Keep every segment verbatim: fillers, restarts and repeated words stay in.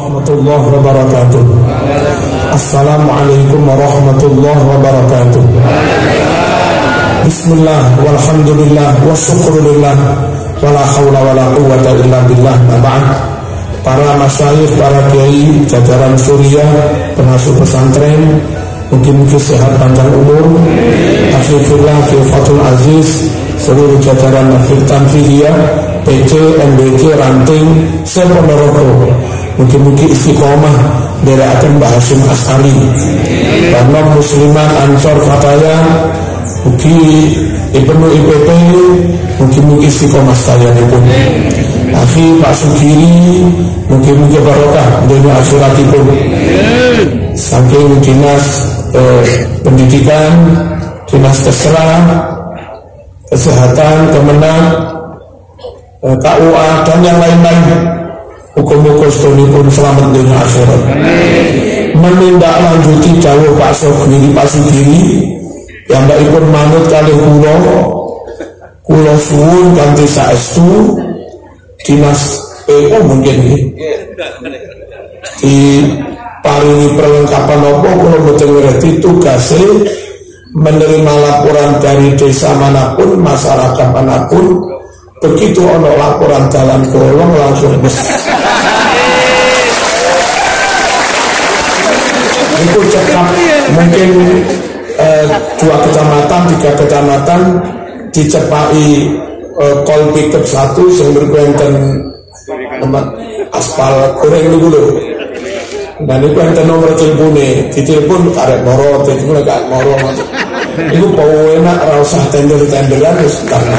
warahmatullahi wabarakatuh. Assalamualaikum warahmatullahi wabarakatuh. Bismillah walhamdulillah wa syukrulillah wala haula wala quwwata illa billah. Ba'd. Para masyayikh, para kiai, jajaran Suriah, pengasuh pesantren, mungkin-mungkin sehat panjang umur, hafizillah, Fatul Aziz, seluruh jajaran Nafir Tanfidiyah, P C, M B C, Ranting, Seponorogo, mungkin-mungkin istiqomah dari akan Mbah Hasyim As'ari, dan non musliman Ansor Fataya, mungkin Ibnu I P P, mungkin-mungkin istiqomah saya pun. Akhi Pak Sugiri, mungkin-mungkin barokah dunia akhiratipun. Saking dinas eh, pendidikan, dinas kesehatan, kesehatan, kemenang, eh, K U A dan yang lain-lain. Hukum-hukum pun selamat dunia akhirat. Menindaklanjuti jauh Pak Sugiri, Pak Sugiri yang mbak ikut manut kali kulo, kulo suwun kanthi saestu dinas P U mungkin ini di paringi perlengkapan apa kalau betul ngerti tugasnya menerima laporan dari desa manapun, masyarakat manapun, begitu ono laporan jalan golong langsung bes itu cekap mungkin eh, dua kecamatan, tiga kecamatan dicepai Uh, kol pickup satu yang berkuenten tempat aspal goreng itu dulu, dan itu yang nomor teleponnya ditelepon karek moro, telepon karek moro, itu mau enak rasa tender tenderan terus karena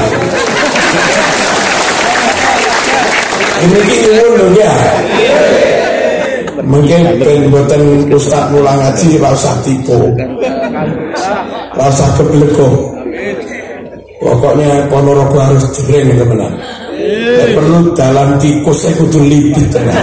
ini kita ya mungkin buatan ustad mulang ngaji rasa tipu, rasa kebeleko. Pokoknya Ponorogo harus jering teman-teman. Tidak perlu dalam tikus saya kudu lipit teman.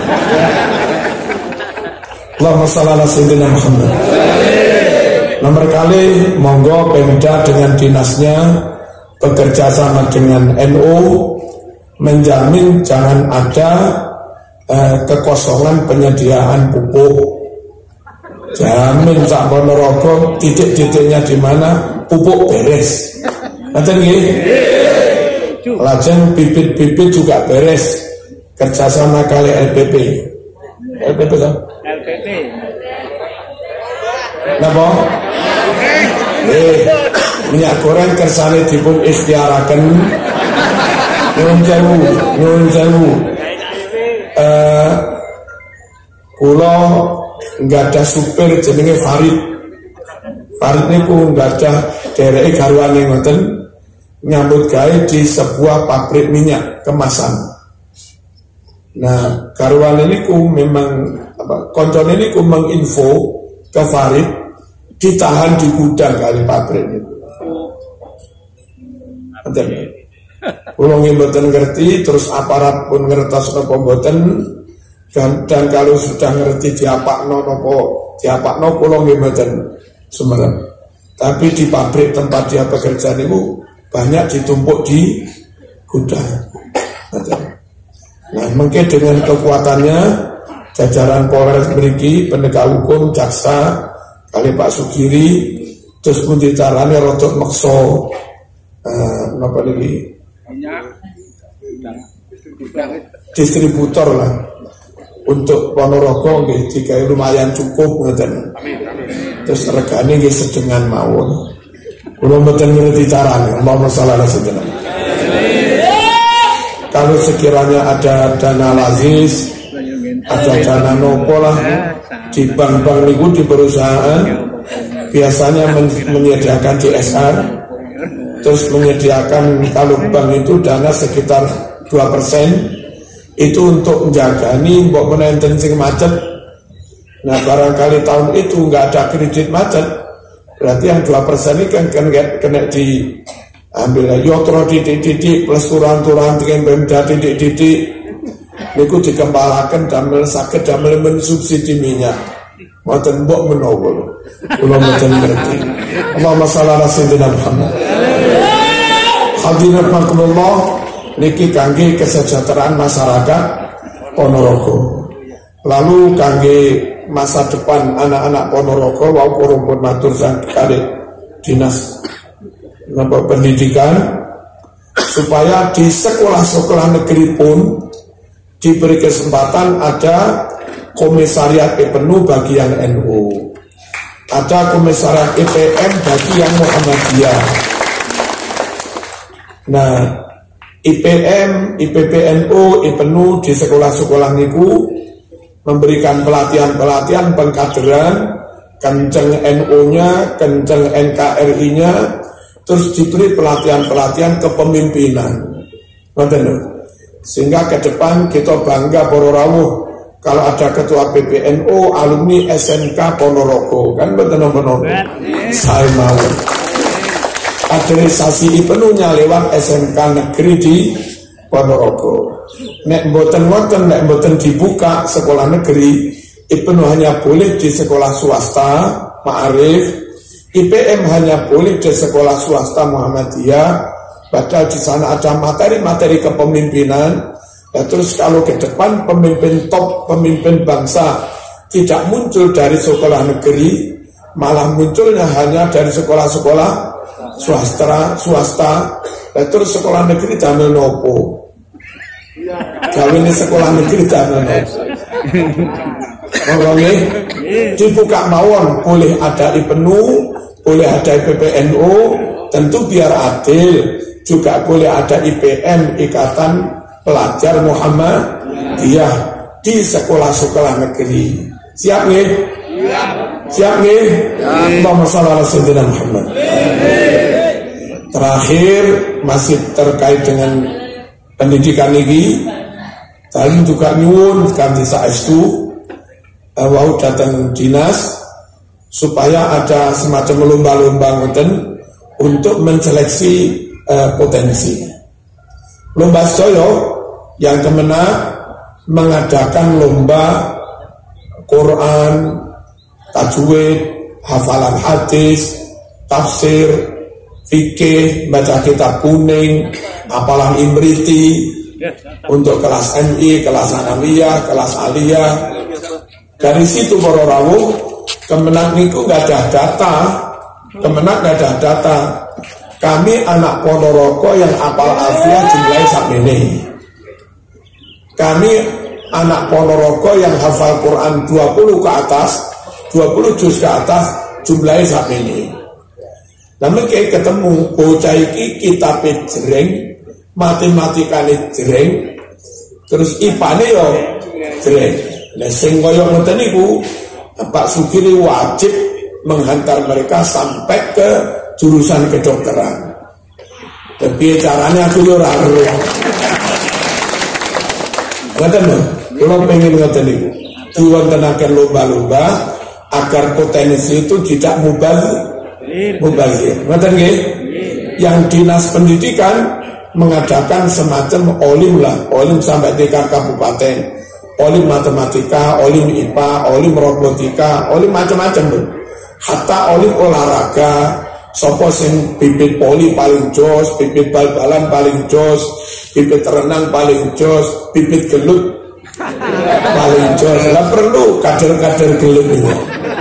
Allahumma shalli ala sayyidina Muhammad. Nomor kali monggo Pemda dengan dinasnya bekerja sama dengan N U menjamin jangan ada eh, kekosongan penyediaan pupuk. Jamin sak Ponorogo titik-titiknya di mana pupuk beres. Nanti nggih, lajeng bibit-bibit juga beres, kerjasama kali L P P, L P P kan? L P P. Napa? Eh, minyak goreng kersane dipun ikhtiaraken, nyuwun sewu, nyuwun sewu. Eh, kula nggak ada supir jenenge Farid. Farid niku nggak ada dereke garwane ngoten. Nyambut gawe di sebuah pabrik minyak kemasan. Nah, karwan ini ku memang apa? Koncon ini ku menginfo ke Farid ditahan di gudang kali pabrik itu. Betul. Kulo mboten ngerti, terus aparat pun ngertos napa mboten, dan, dan kalau sudah ngerti diapakno napa diapakno kulo mboten semerem. Tapi di pabrik tempat dia bekerja niku banyak ditumpuk di gudang. Nah, mungkin dengan kekuatannya jajaran Polres mriki, penegak hukum, jaksa, kali Pak Sugiri, terus pun dicarane rotok makso, uh, apa lagi? Distributor lah untuk Ponorogo, jika lumayan cukup, ngeten. Terus regane nggih sedengan mawon. Belum betul ngerti caranya. Allahumma shalli ala sayyidina. Kalau sekiranya ada dana lazis, ada dana nopo lah di bank-bank niku di perusahaan biasanya men menyediakan C S R, terus menyediakan kalau bank itu dana sekitar dua persen itu untuk menjaga nih mbok menenten sing macet. Nah, barangkali tahun itu nggak ada kredit macet, berarti yang dua persen ini kan kena, kena diambil lagi otro titik-titik plus turun-turun dengan Pemda titik-titik niku dikembalakan damel sakit damel mensubsidi minyak mboten mbok menawa kula mboten ngerti. Allahumma shalli ala sayyidina Muhammad. Hadirin rahimakumullah, niki kangge kesejahteraan masyarakat Ponorogo. Lalu kangge masa depan anak-anak Ponorogo wau pun matur kali dinas pendidikan supaya di sekolah-sekolah negeri pun diberi kesempatan ada komisariat I P N U bagi yang N U, ada komisariat I P M bagi yang Muhammadiyah. Nah, I P M, I P P N U, I P N U di sekolah-sekolah niku memberikan pelatihan-pelatihan pengkaderan, kenceng N U-nya, kenceng N K R I-nya, terus diberi pelatihan-pelatihan kepemimpinan. Sehingga ke depan kita bangga para rawuh kalau ada ketua P P N U alumni S M K Ponorogo, kan betul-betul saya mau kaderisasi I P N U-nya lewat S M K negeri di Ponorogo. Nek mboten wonten, nek mboten dibuka sekolah negeri, I P N U hanya boleh di sekolah swasta Ma'arif, I P M hanya boleh di sekolah swasta Muhammadiyah. Padahal di sana ada materi-materi kepemimpinan. Ya, terus kalau ke depan pemimpin top, pemimpin bangsa tidak muncul dari sekolah negeri, malah munculnya hanya dari sekolah-sekolah swasta, swasta. Ya, terus sekolah negeri damel nopo. Gawe ini sekolah negeri damel nopo. Ngomongnya dibuka mawon, boleh ada I P N U, boleh ada I P P N U, tentu biar adil. Juga boleh ada I P M, Ikatan Pelajar Muhammadiyah di sekolah-sekolah negeri. Siap nih? Siap nih? Allahumma shalli ala sayyidina Muhammad. Terakhir masih terkait dengan pendidikan ini, tadi juga nyuwun kanthi saestu wau datang dinas supaya ada semacam lomba-lomba ngoten untuk menseleksi Uh, potensi. Lomba Soyo yang kemenang mengadakan lomba Quran, tajwid, hafalan hadis, tafsir, fikih, baca kitab kuning, hafalan imriti untuk kelas M I, kelas Anamiyah, kelas Aliyah. Dari situ para rawuh kemenang niku nggak ada data, kemenang nggak ada data. Kami anak Ponorogo yang apal alfiah jumlahnya sak ini. Kami anak Ponorogo yang hafal Quran dua puluh ke atas, dua puluh juz ke atas jumlahnya sak ini. Namun kayak ketemu bocah iki kitabnya jreng, matematikane jreng, terus I P A-ne yo jreng. Nah sing kaya ngoten niku Pak Sugiri wajib menghantar mereka sampai ke jurusan kedokteran. Tapi caranya aku yo ora ngerti. Ngoten lho, kula pengen ngoten niku. Diwontenaken lomba-lomba agar potensi itu tidak mubazir. Mubazir. Ngoten nggih? Yang dinas pendidikan mengadakan semacam olim lah, olim sampai tingkat kabupaten, olim matematika, olim I P A, olim robotika, olim macam-macam lho. Hatta olim olahraga. Sopo sing bibit poli paling jos, bibit bal-balan paling jos, bibit renang paling jos, bibit gelut paling jos. Lah perlu kader-kader gelut itu.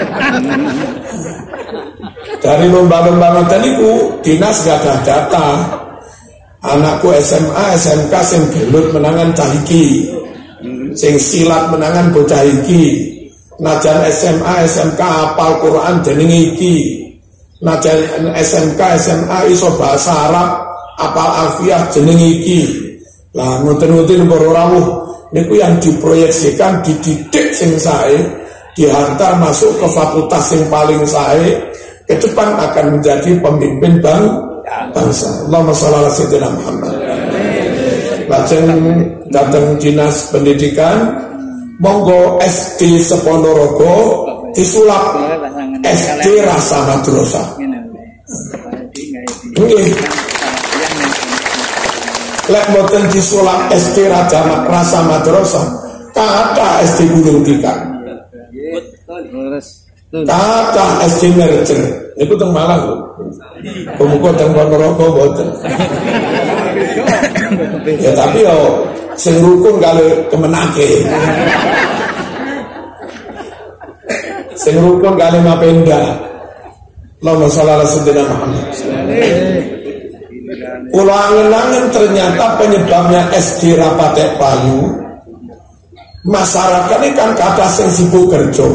Dari lomba-lomba ngoten niku dinas gak ada data. Anakku S M A, S M K sing gelut menangan cah iki, sing silat menangan bocah iki. Najan S M A, S M K hafal Quran jenenge iki. Najan S M K, S M A iso bahasa Arab, apal alfiah jeneng iki. Lah ngoten-ngoten para rawuh niku yang diproyeksikan dididik sing sae, dihantar masuk ke fakultas sing paling sae, ke depan akan menjadi pemimpin bang bangsa. Allahumma shalli ala sayyidina Muhammad. Lajeng datang dinas pendidikan, monggo S D Seponorogo disulap S D Rasa Madrasah. Nggih. Lek mboten disulap S D Rasa Madrasah, kata S D Gunung Tikar. Kata S D Merger. Niku teng Malang lho. Muga teng Ponorogo mboten. Ya tapi yo sing rukun kali kemenake. sing rukun kalimat penda. Allahumma sholli ala sayyidina Muhammad. Ulangan-ulangan ternyata penyebabnya S D Rapatek Payu. Masyarakat ini kan kata sing sibuk kerja.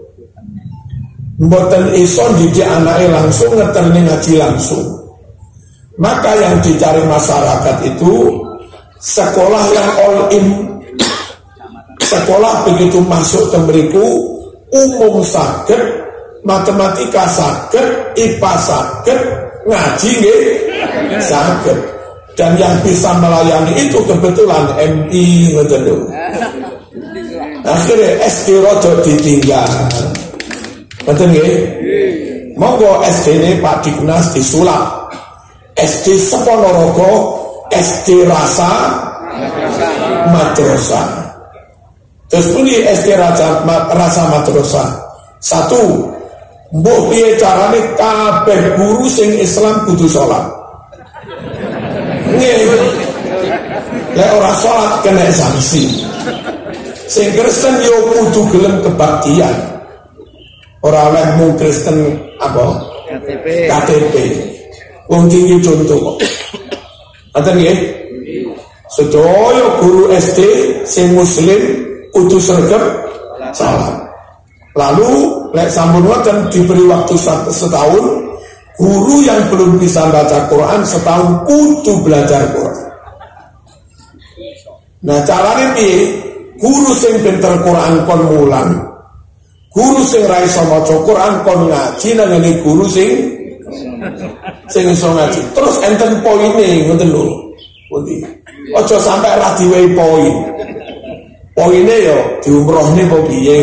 Mboten iso didik anake langsung ngeterni ngaji langsung. Maka yang dicari masyarakat itu sekolah yang all in. Sekolah begitu masuk ke mriku umum saged, matematika saged, I P A saged, ngaji nggih saged. Dan yang bisa melayani itu kebetulan M I ngoten lho. Akhirnya S D rodo ditinggal. Betul nggih? Monggo S D ini Pak Dignas disulap. S D Seponorogo, S D Rasa Madrasah. Terus puni S D Rasa, Rasa Madrasah. Satu, mbok piye carane kabeh guru sing Islam kudu salat. Nggih. Lek ora salat kena sanksi. Sing Kristen yo kudu gelem kebaktian. Ora oleh mung Kristen apa? K T P. K T P. Wong iki contoh. Ngoten nggih? Sedaya guru S D sing muslim kudu sregep salat. Lalu lek sampun wonten diberi waktu setahun, guru yang belum bisa baca Quran setahun kudu belajar Quran. Nah carane piye? Guru sing pinter Quran kon mulang, guru sing ra iso maca Quran kon ngaji nang ngene guru sing sing iso ngaji. Terus enten poine ngoten lho. Pundi? Aja sampe ra diwehi poin. Poine yo diumrohne apa piye.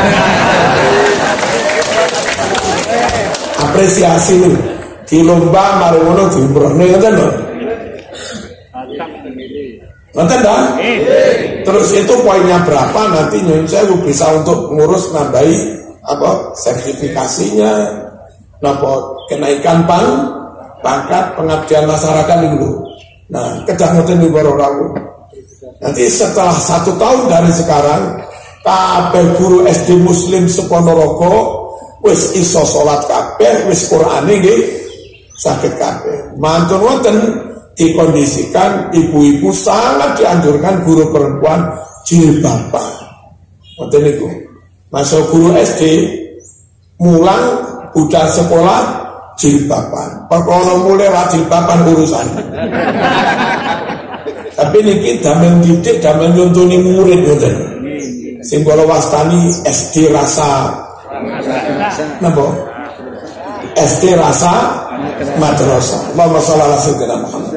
Apresiasi lho. Di lomba mari ngono diumrohne ngoten lho. Nanti dah, terus itu poinnya berapa nanti nyun sewu bisa untuk ngurus nambahi apa sertifikasinya, napa kenaikan pang, pangkat pengabdian masyarakat dulu. Nah, kedah ngoten niku baru rawu. Nanti setelah satu tahun dari sekarang, kabeh guru S D Muslim Seponorogo wis iso salat kabeh, wis Qur'ane nggih saged kabeh. Mantun wonten dikondisikan ibu-ibu sangat dianjurkan guru perempuan jilbaban. Ngoten niku. Masuk guru S D mulang budal sekolah jilbaban. Perkara mulai ra jilbaban urusan. Tapi niki damel didik damel nyontoni murid ngoten. Sing kula wastani S D Rasa napa? S D Rasa Madrasah. Allahumma sholli ala sayyidina Muhammad.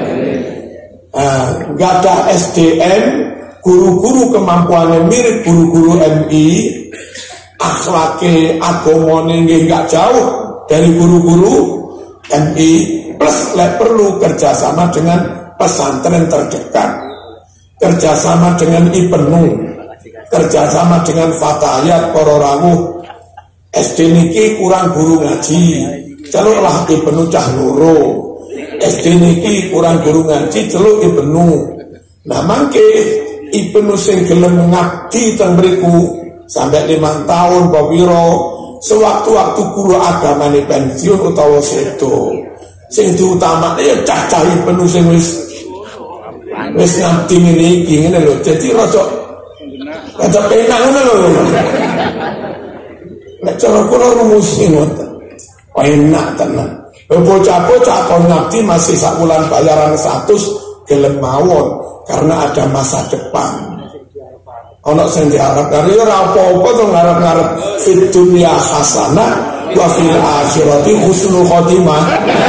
Uh, gak ada S D M, guru-guru kemampuannya mirip guru-guru M I, akhlake agamane nggih gak jauh dari guru-guru M I, plus lek perlu kerjasama dengan pesantren terdekat, kerjasama dengan I P N U, kerjasama dengan Fatayat para rawuh. S D niki kurang guru ngaji, celuklah I P N U cah loro. S D niki kurang guru ngaji, celuk I P N U. Nah mangke I P N U sing gelem ngabdi teng mriku sampai lima tahun apa pira, sewaktu-waktu guru agamane pensiun utawa sedo, sing diutamakne ya cah-cah I P N U sing wis wis ngabdi ngene iki ngene lho. Jadi rada rada penak ngono lho. Nek cara kula rumusi ngoten. Enak tenan. Bocah-bocah kon ngabdi masih sak wulan bayaran seratus gelem mawon karena ada masa depan. Ono sing diarep karo ora apa-apa to ngarep-ngarep fit dunya hasanah wa fil akhirati husnul khotimah.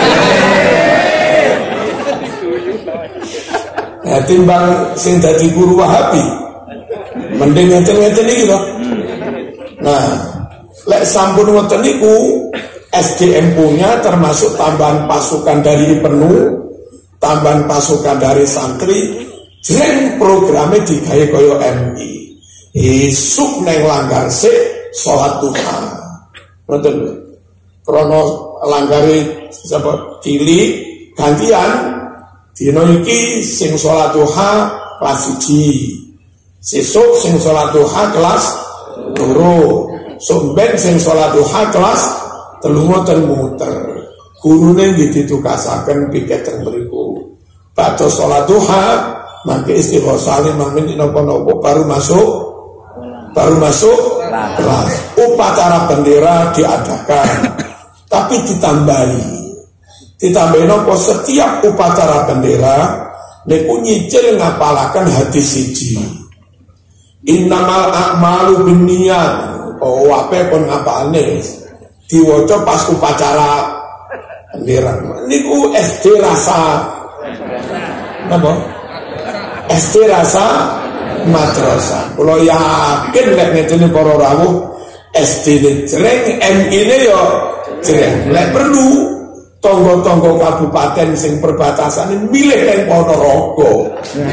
Ya timbang sing dadi guru Wahabi. Mending ngeten-ngeten iki to. Nah, lek sampun ngoten niku S D M punya termasuk tambahan pasukan dari I P N U, tambahan pasukan dari santri, jreng programnya digawe kaya M I. Isuk neng langgar sik salat duha. Ngoten. Krana langgare sapa cilik gantian dina iki sing salat duha kelas siji. Sesuk sing salat duha kelas loro. somben sing salat duha kelas telu ngoten muter. Gurune nggih ditugasaken piket teng mriku. Badhe salat duha mangke istighosa lima menit napa-napa baru masuk baru masuk kelas. Upacara bendera diadakan. Tapi ditambahi. Ditambahi napa setiap upacara bendera niku nyicil ngapalaken hadis siji. Innamal a'malu binniyat. Oh, ape pun ngapalne. Diwaca pas upacara bendera. Niku S D rasa napa? S D rasa madrasah. Kula yakin nek ngene para rawuh S D ne jreng, M I ne yo jreng. Lek perlu tonggo-tonggo kabupaten sing perbatasan ini milih yang Ponorogo.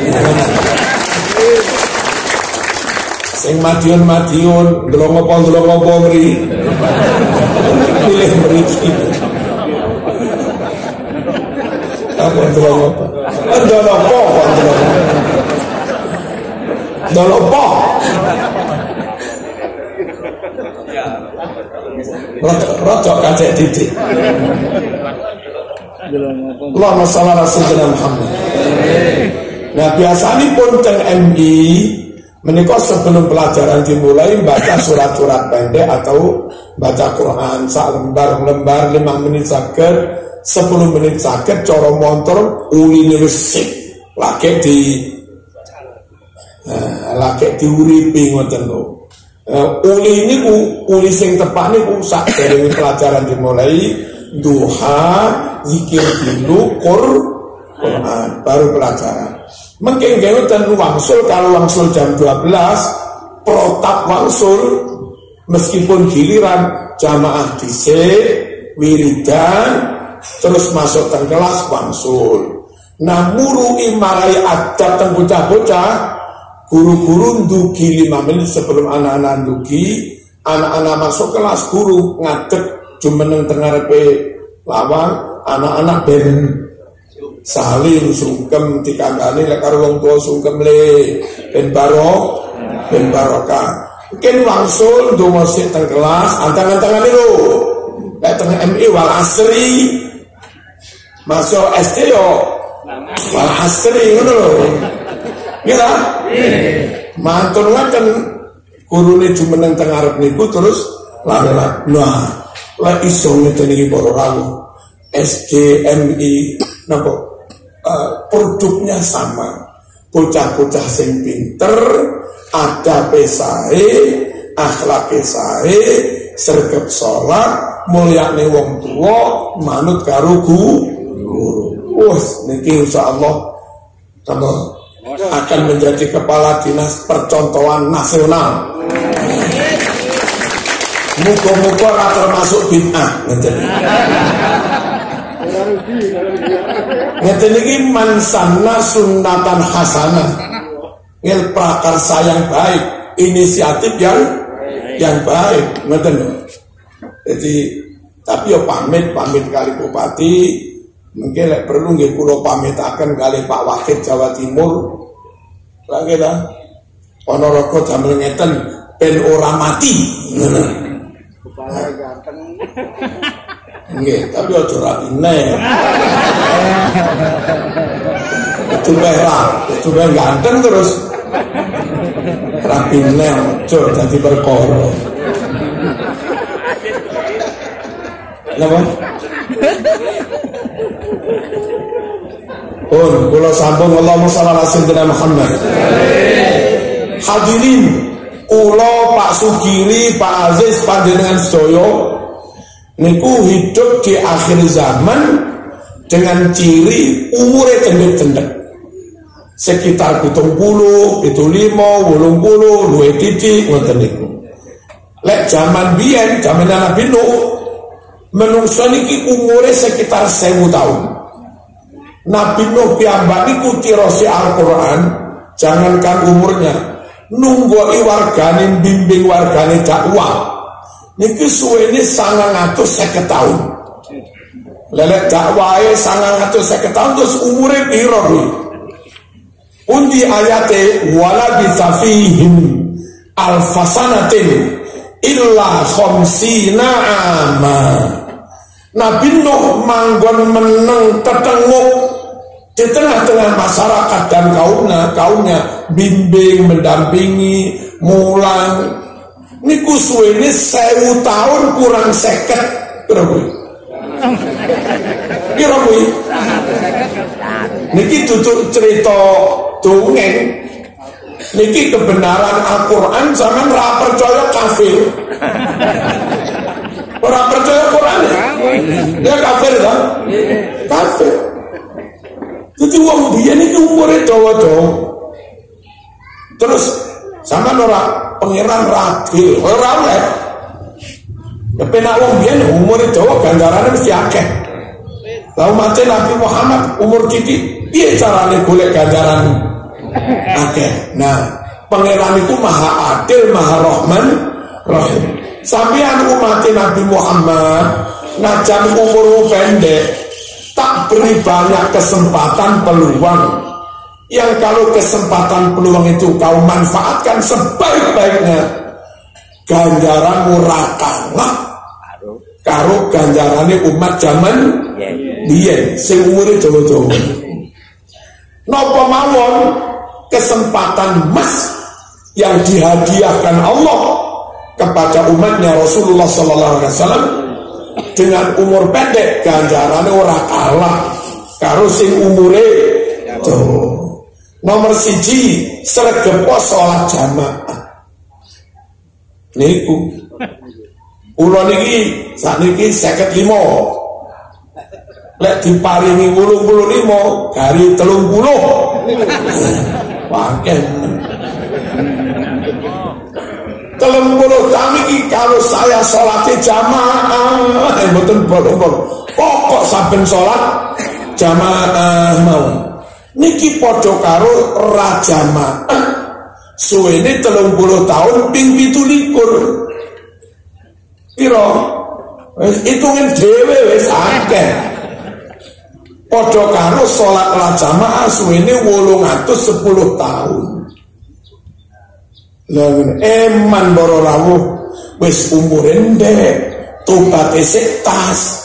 Sing Madiun-Madiun ndelongopo-ndelongopo mri milih mriki. Apa ndelongopo? Ndelongopo kok ndelongopo. Ndelongopo. Rotok kacek titik. Allahumma shalli ala sayyidina Muhammad. Nah biasanya pun teng M I menika sebelum pelajaran dimulai baca surat-surat pendek atau baca Quran sak lembar-lembar lima menit saged, sepuluh menit saged cara montor uline wis lagi di uh, lagi diuripi ngoten lho. Uh, uli ini uli sing tepat niku sak dari pelajaran dimulai duha, zikir dulu, Quran, baru pelajaran. Mungkin ngoten wangsul kalau wangsul jam dua belas protap wangsul meskipun giliran jamaah dhisik wiridan terus masuk ke kelas wangsul. Nah murui marai adab teng bocah-bocah guru-guru ndugi lima menit sebelum anak-anak ndugi, anak-anak masuk kelas guru ngadeg jumeneng teng ngarepe lawang, anak-anak ben saling sungkem dikandani lek karo wong tuwa sungkem le ben barok ben barokah. Mungkin wangsul ndonga sik teng kelas antang-antangane lho. Lek teng M I wal asri masuk S D yo wal asri ngono lho. Ngira? Mantun ngaten gurune jumeneng teng arep niku terus larat. Nah, lek iso ngeten iki para rawuh S D M I napa uh, produknya sama. Bocah-bocah sing pinter, ada pesae, akhlak pesae, sregep salat, mulyane wong tuwa, manut karo guru. Wes niki insyaallah tambah akan menjadi kepala dinas percontohan nasional. Muga-muga ora termasuk bid'ah ngeten. Ngeten iki man sanna sunnatan hasanah. Ngel prakarsa yang baik, inisiatif yang yang baik ngeten. Jadi tapi yo pamit pamit kali bupati. Mungkin lek perlu nggih kula pamitaken kali Pak Wakil Jawa Timur. Lagi dah Ponorogo damel ngeten ben ora mati. Kepala ganteng. Nggih, tapi aja rapine. Itu merah, itu ganteng terus rapine aja dadi perkara. Napa? Oh, kula sambung Allahumma shalli ala sayyidina Muhammad. Hadirin, kula Pak Sugiri, Pak Aziz panjenengan sedaya niku hidup di akhir zaman dengan ciri umure cendek-cendek. Sekitar pitung puluh, pitung lima, wolung puluh, luwih titik ngoten niku. Lek zaman biyen, zaman Nabi Nuh, menungso niki umure sekitar seribu tahun. Nabi Nuh piyambak niku tirose Al-Qur'an, jangankan umurnya, nunggoi wargane bimbing wargane dakwah. Niki suwene sangang atus seket tahun. Lelek dakwahe sangang atus seket tahun terus umure piro kuwi? Undi ayate wala bisafihim alfasanatin illa khamsina ama. Nabi Nuh manggon meneng tetenguk di tengah-tengah masyarakat dan kaumnya, kaumnya bimbing, mendampingi, mulang. Niku suwene sewu tahun kurang seket. Piro kuwi? Piro kuwi? Niki tutur cerita dongeng. Niki kebenaran Al-Quran, jangan ra percaya kafir. Ora percaya Quran ya? Dia kafir kan? Kafir. Jadi wong biyen iki umure dawa-dawa. Terus sama ora pangeran radil, ora oleh. Ya penak wong biyen umure dawa ganjarane mesti akeh. Lah umat Nabi Muhammad umur titik, piye carane golek ganjaran akeh? Nah, pangeran itu maha adil, maha rahman, rahim. Sampeyan umat Nabi Muhammad najan umur pendek, tak beri banyak kesempatan peluang. Yang kalau kesempatan peluang itu kau manfaatkan sebaik-baiknya, ganjaran ora kalah karo ganjarane umat zaman biyen sing umure dawa-dawa. Napa mawon kesempatan emas yang dihadiahkan Allah kepada umatnya Rasulullah sallallahu alaihi wasallam dengan umur pendek, ganjarane ora kalah karo sing umure dawa. Nomor siji, sregepo salat jamaah. Niku kula niki sakniki seket lima. Lek diparingi wolung puluh lima kali telung puluh. Waken. Telung puluh tahun ini kalau saya sholatnya jamaah, eh betul betul. Pokok saben sholat jamaah mau. Niki podo karo rajamaah. Suwene telung puluh tahun ping pitu likur. Piro? Hitungin dhewe wis akeh. Podo karo sholat rajamaah suwene wolung atus sepuluh tahun. Lah eman boro rawuh wis umure ndek, tobaté sik tas.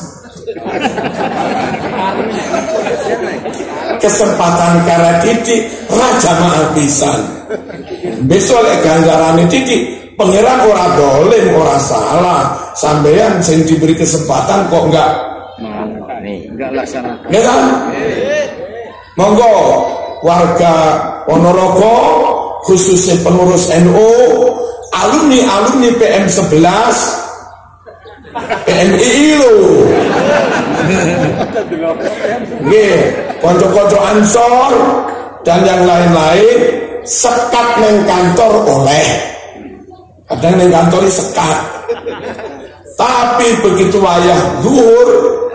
Kesempatan kara titik raja maaf pisan. Besok lek ganjarane titik pangeran ora dolim, ora salah. Sampeyan sing diberi kesempatan kok enggak enggak laksana. Ya kan? Monggo warga Ponorogo khususnya pengurus N U, alumni-alumni P M sebelas, P M I I lho. Nggih, kanca-kanca Ansor dan yang lain-lain sekat neng kantor oleh. Kadang neng kantor sekat. Tapi begitu wayah zuhur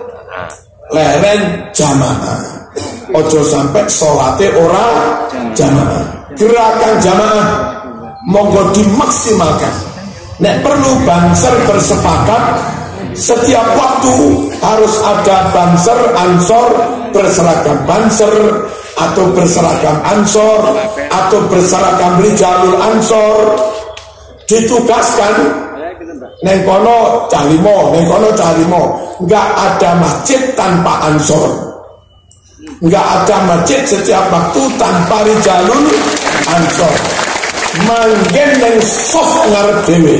leren jamaah. Ojo sampai salate ora jamaah. Gerakan jamaah monggo dimaksimalkan. Nek perlu banser bersepakat setiap waktu harus ada banser ansor berseragam banser atau berseragam ansor atau berseragam rijalul ansor, ditugaskan neng kono calimo, neng kono calimo. Nggak ada masjid tanpa ansor, nggak ada masjid setiap waktu tanpa rijalul ansor. Manggen neng soft ngarep dewe.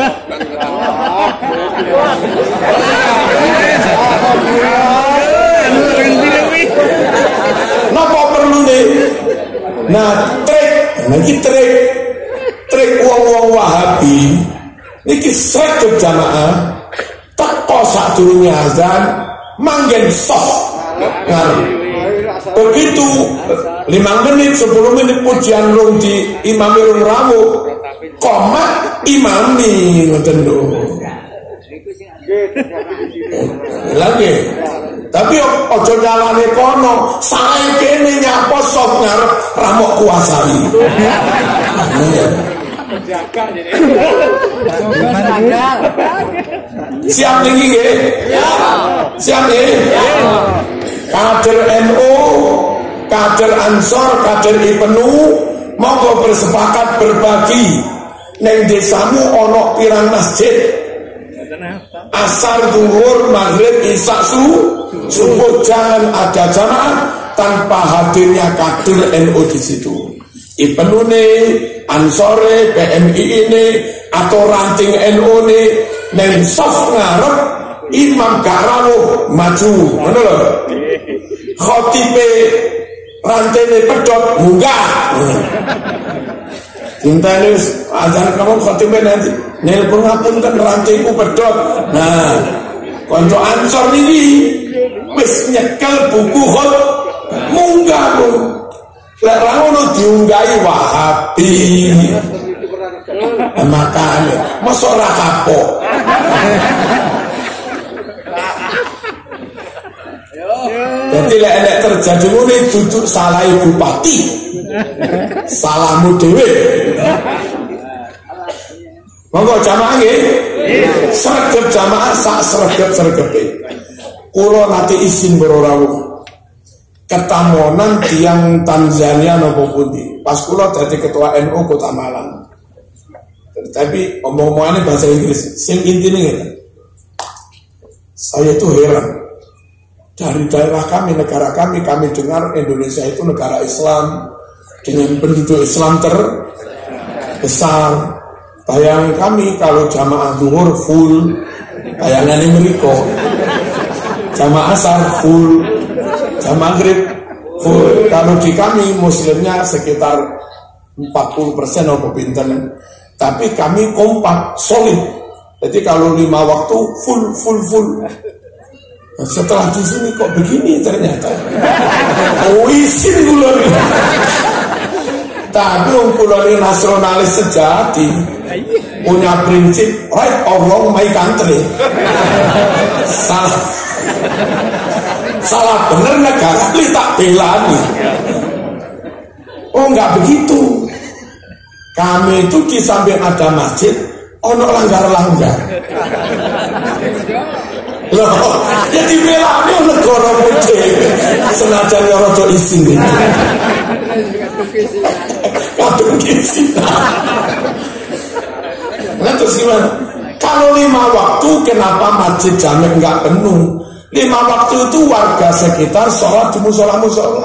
Napa perlu nih? Nah trik, niki trik, trik wong-wong Wahabi. Niki sregep jamaah, teko sadurunge azan, manggen soft ngarep. Begitu lima menit, sepuluh menit pujian rung di imami rung ramu, komat imami ngoten lho. Lagi. Tapi ojo nyalane kono, sae kene nyapa sok ngarep ramok kuasai. Siap tinggi nggih? Siap nggih? Kader N U, kader Ansor, kader I P N U, monggo bersepakat berbagi neng desamu ono pirang masjid, asar, zuhur, maghrib, isya, subuh, jangan ada jamaah tanpa hadirnya kader N U di situ. Ipenune, Ansore, P M I ini atau ranting N U ini neng sof ngarep imam garawo maju, mana loh? Khotibe ranting pedot munggah. Cinta ini azan kamu khotibe nanti nel pengapun kan rantingku pedot. Nah, konco Ansor ini wis nyekel buku khot munggah pun. Lek ra ngono diunggahi Wahabi. Makane mosok ora kapok. Jadi lek nek terjadi ngene duduk salah bupati. Salahmu dhewe. Monggo jamaah nggih. Sregep jamaah sak sregep-sregepe. Kula nate izin berorawuh. Ketamonan tiang Tanzania nopo pundi. Pas kula dadi ketua N U Kota Malang. Tapi omong-omongannya bahasa Inggris. Sing intine ngene. Saya tuh heran. Dari daerah kami, negara kami, kami dengar Indonesia itu negara Islam dengan penduduk Islam terbesar. Bayang kami kalau jamaah zuhur full, bayangannya mereka. Jamaah asar full, jamaah maghrib full. Kalau di kami muslimnya sekitar empat puluh persen atau pinten. Tapi kami kompak, solid. Jadi kalau lima waktu full, full, full. Setelah di sini kok begini ternyata. Oh isin kula ini. Tapi kula ini nasionalis sejati, punya prinsip right or wrong my country. Salah, salah bener negara ini tak belani. Oh enggak begitu. Kami itu di samping ada masjid, ono langgar-langgar. Loh, ya dibelani negara putih senajan nyoroto isin ini kadung gizi. Nah terus gimana? Kalau lima waktu kenapa masjid jamek nggak penuh? Lima waktu itu warga sekitar sholat di musola-musola.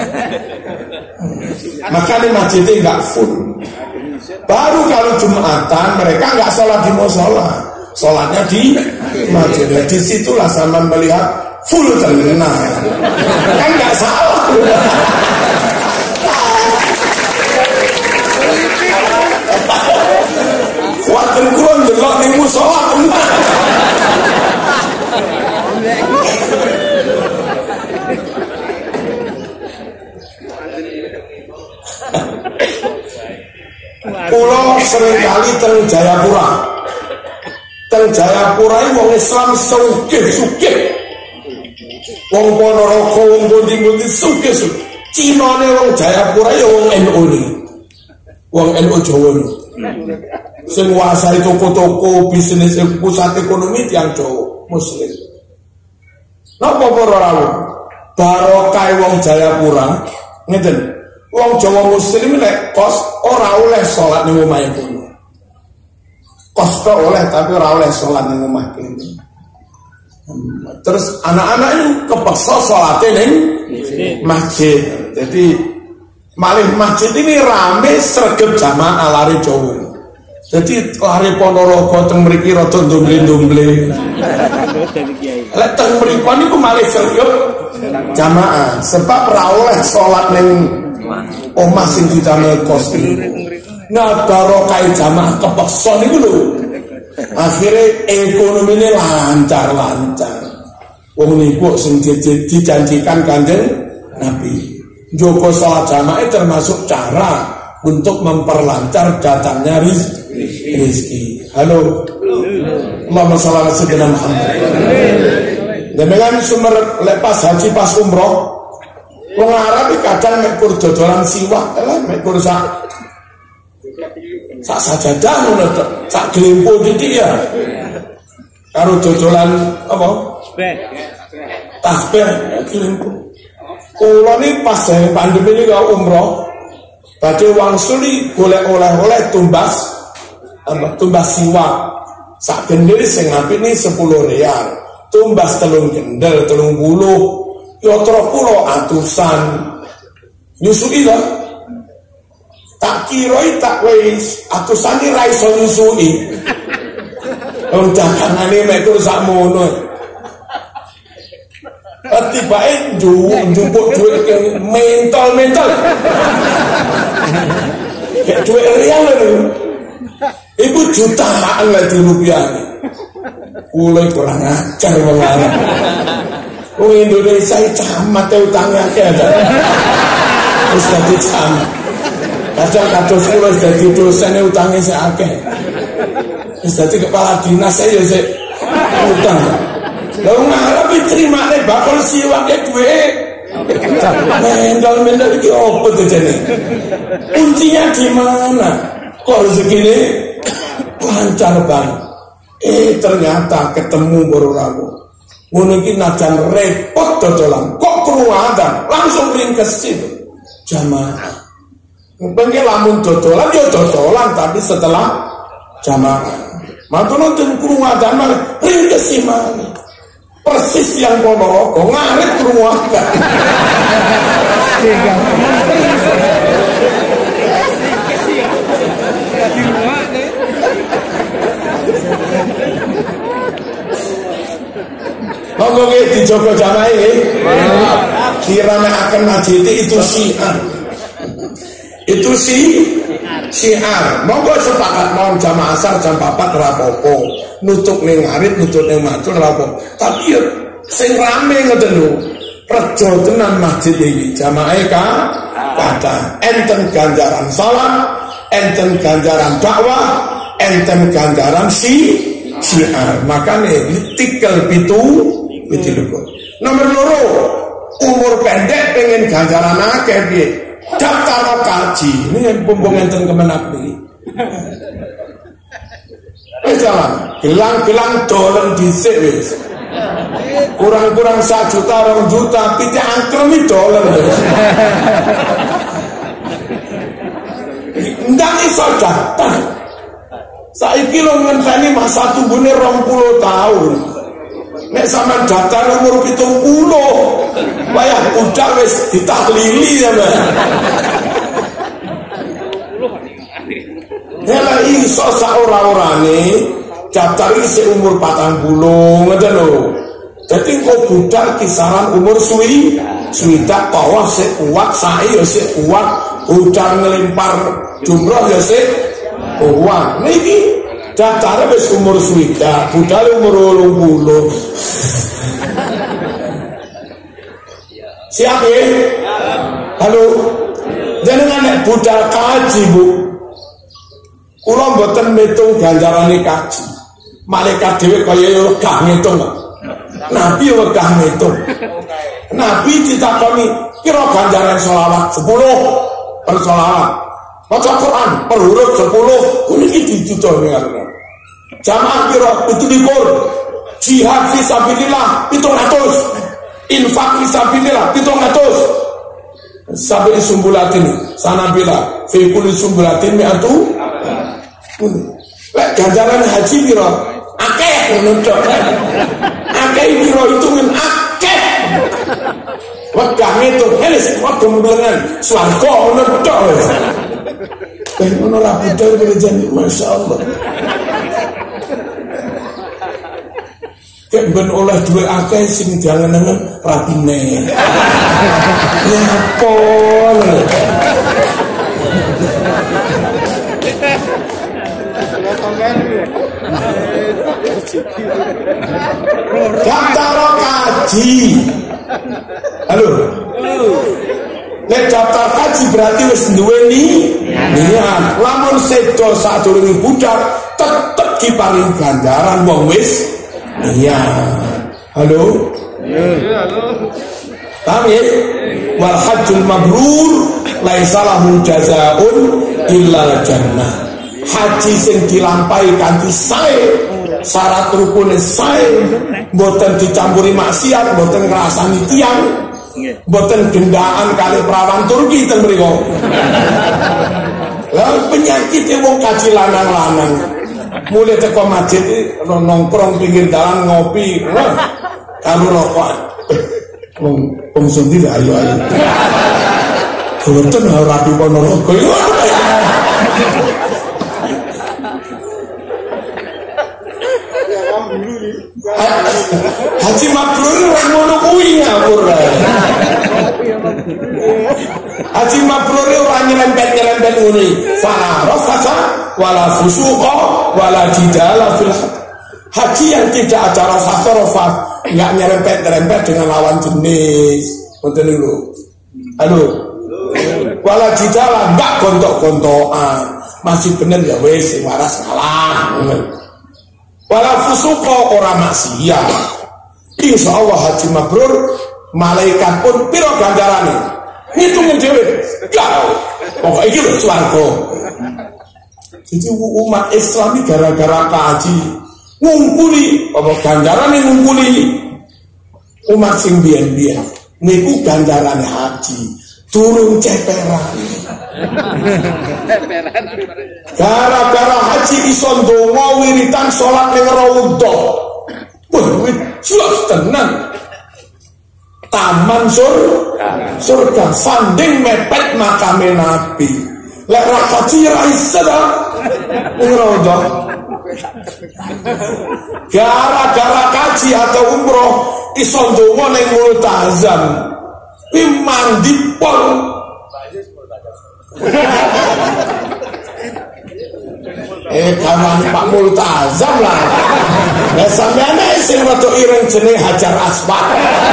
Makanya masjidnya nggak full. Baru kalau Jumatan mereka nggak sholat di musola, sholatnya di masjid. Di situlah sama melihat full tenang. Kan nggak salah. Kuatir kurang delok di musola tenang. Pulau seringkali teng Jayapura. Teng Jayapura ini wong Islam sugih-sugih. Wong Ponorogo, wong Bondi-bondi sugih-sugih. Cinane wong Jayapura ya wong N U ini. Wong N U Jawa ini. Sing nguasai toko-toko, bisnis, pusat ekonomi tiang Jawa Muslim. Napa para rawuh? Barokah wong Jayapura ngeten. Wong Jawa Muslim nek kos ora oleh salat ning omahe kuwi. Kos tok oleh tapi ora oleh salat ning omah kene. Terus anak-anak itu kepeksa salate ning masjid. Jadi malih masjid ini rame sregep jamaah lari Jawa. Jadi lari Ponorogo teng mriki rada ndomble-ndomble. Lek teng mriki niku malih sregep jamaah sebab ora oleh salat ning omah sing ditamel kos iki. Nah barokah jamaah kepeksa niku lho. Akhire ekonomine lancar-lancar. Wong niku sing dijanjikan Kanjeng Nabi. Joko salat jamaah termasuk cara untuk memperlancar datangnya rezeki. Halo. Allahumma shalli ala sayyidina Muhammad. Dengan sumber lepas haji pas umroh wong Arab kadang mekur dodolan siwak, lah mekur sak sak sajadah ngono tok, sak glempo titik ya. Karo dodolan apa? Tasbih glempo. Kula ni pas pandemi iki umroh, badhe wangsuli golek oleh-oleh tumbas apa tumbas siwak sak gendel sing apik ni sepuluh real, tumbas telung gendel telung puluh yo telung puluh atusan nyusui lah. Tak kiroi tak wis atusan ni ra iso nyusui. Wong dagangane mek terus sak mono. Tiba-tiba njupuk duit ke mentol-mentol. Kayak duit real lho. Iku jutaan lah di rupiah. Kulo kurang ajar wong Arab. Wong Indonesia camat utangnya akeh ada. Wis dadi camat. Kadang kados kulo wis dadi dosen utangnya sik akeh. Wis dadi kepala dinas saya sik utang. Lalu ngarep diterima nih bakal siwaknya duit mendal-mendal ini apa tuh jadi kuncinya di mana kok rezeki ini lancar banget. Eh ternyata ketemu baru ragu mungkin najan repot dodolan kok keluaran langsung ringkes itu jamaah pengen lamun dodolan ya dodolan tapi setelah jamaah mantu nonton keluaran malah ringkes imani persis yang Ponorogo ngarit keluarga. Monggo di Joko Jamaah ini dirameaken masjid itu syiar. Itu si syiar. Monggo sepakat mau jam asar jam papat rapopo. Nutup ning ngarit nutup ning matul rapopo. Tapi ya sing rame ngoten lho. Rejo tenan masjid iki. Jamaah ka kata enten ganjaran salat, enten ganjaran dakwah, enten ganjaran si syiar. Makane tikel pitu pitu lho. Nomor loro, umur pendek pengen ganjaran akeh piye? Daftar kaji. Ini bumbung enten kemenak iki. Wis jalan, gelang-gelang dolen dhisik wis. Kurang-kurang satu juta, rong juta, pitik angkremi dolen wis. Ndang iso daftar. Saiki lho ngenteni masa tumbune rong puluh tahun. Nek sampean daftar umur pitung puluh, wayah udah wis ditahlili ya, Mbak. Hela iso sak ora-orane daftar isi umur patang puluh ngoten lho. Dadi kok budal kisaran umur suwi swidak tawaf sik kuat, sa'i ya sik kuat, udah ngelempar jumroh ya sik kuat. Niki daftar wis umur swidak, budal umur wolung puluh. Siap ya? Halo. Jenengan nek budal kaji, Bu. Kula mboten mitung ganjarane kaji. Malaikat dhewe kaya wegah ngitung. Nabi wegah ngitung. Nabi ditakoni, "Kira ganjaran selawat sepuluh per selawat. Maca Quran per huruf sepuluh." Niki dicutoni karo. Jamaah kira pitu likur. Jihad fi sabilillah pitung atus. Infak fi sabilillah pitung atus. Sabi sumbulatin sanabila fi kulli sumbulatin mi'atu. Lek ganjaran haji piro? Akeh ngono tok. Akeh piro itu men akeh. Wegah ngitung wis kok gemblengan swarga ngono tok wis. Ben ngono ra budal berjanji masyaallah. Kek ben oleh duwe akeh sing diangen-angen rapine. Ya pol. Daftar kaji. Halo. Nek daftar kaji berarti wis duweni niat. Lamun sedo sadurunge budal tetep diparing ganjaran wong wis niat. Halo. Halo. Paham ya? Wal hajjul mabrur laisa lahu jazaa'un illa jannah. Haji sing dilampahi kanthi sae, syarat rukune sae, mboten dicampuri maksiat, mboten ngrasani tiyang, mboten gendaan kali perawan Turki teng mriku. Lah penyakit wong kaji lanang-lanang mulai teko masjid nongkrong pinggir dalan ngopi karo rokok wong wong sendi ayo ayo boten ora pipono rokok Haji Mabrur ora ngono kuwi ngawur. Haji Mabrur ora nyerempet-nyerempet ngene. Fala rafasa wala fusuqa wala jidala fil haji yang tidak ada rafasa rafas, enggak nyerempet-nyerempet dengan lawan jenis. Ngoten lho. Halo. Wala jidala enggak gontok-gontokan. Masih bener ya wis sing waras kalah. Wala fusuqa ora maksiat. Insyaallah Haji Mabrur malaikat pun piro ganjarane ngitungin dhewe gak pokok iki lho swarga. Jadi umat Islam gara-gara kaji ngumpuli apa ganjarane ngumpuli umat sing biyen-biyen niku ganjarane haji turun ceperan. Gara-gara haji iso ndonga wiritan salat ning raudhah. Wah, wis jelas tenan. Taman surga, surga sanding mepet makame Nabi. Lek ra haji ra iso ning raudhah. Gara-gara kaji atau umroh iso ndonga ning multazam. Wi mandi pol. Eh kawan Pak Multazam lah. Ya sampeyan sing rada ireng jeneng Hajar Aswad.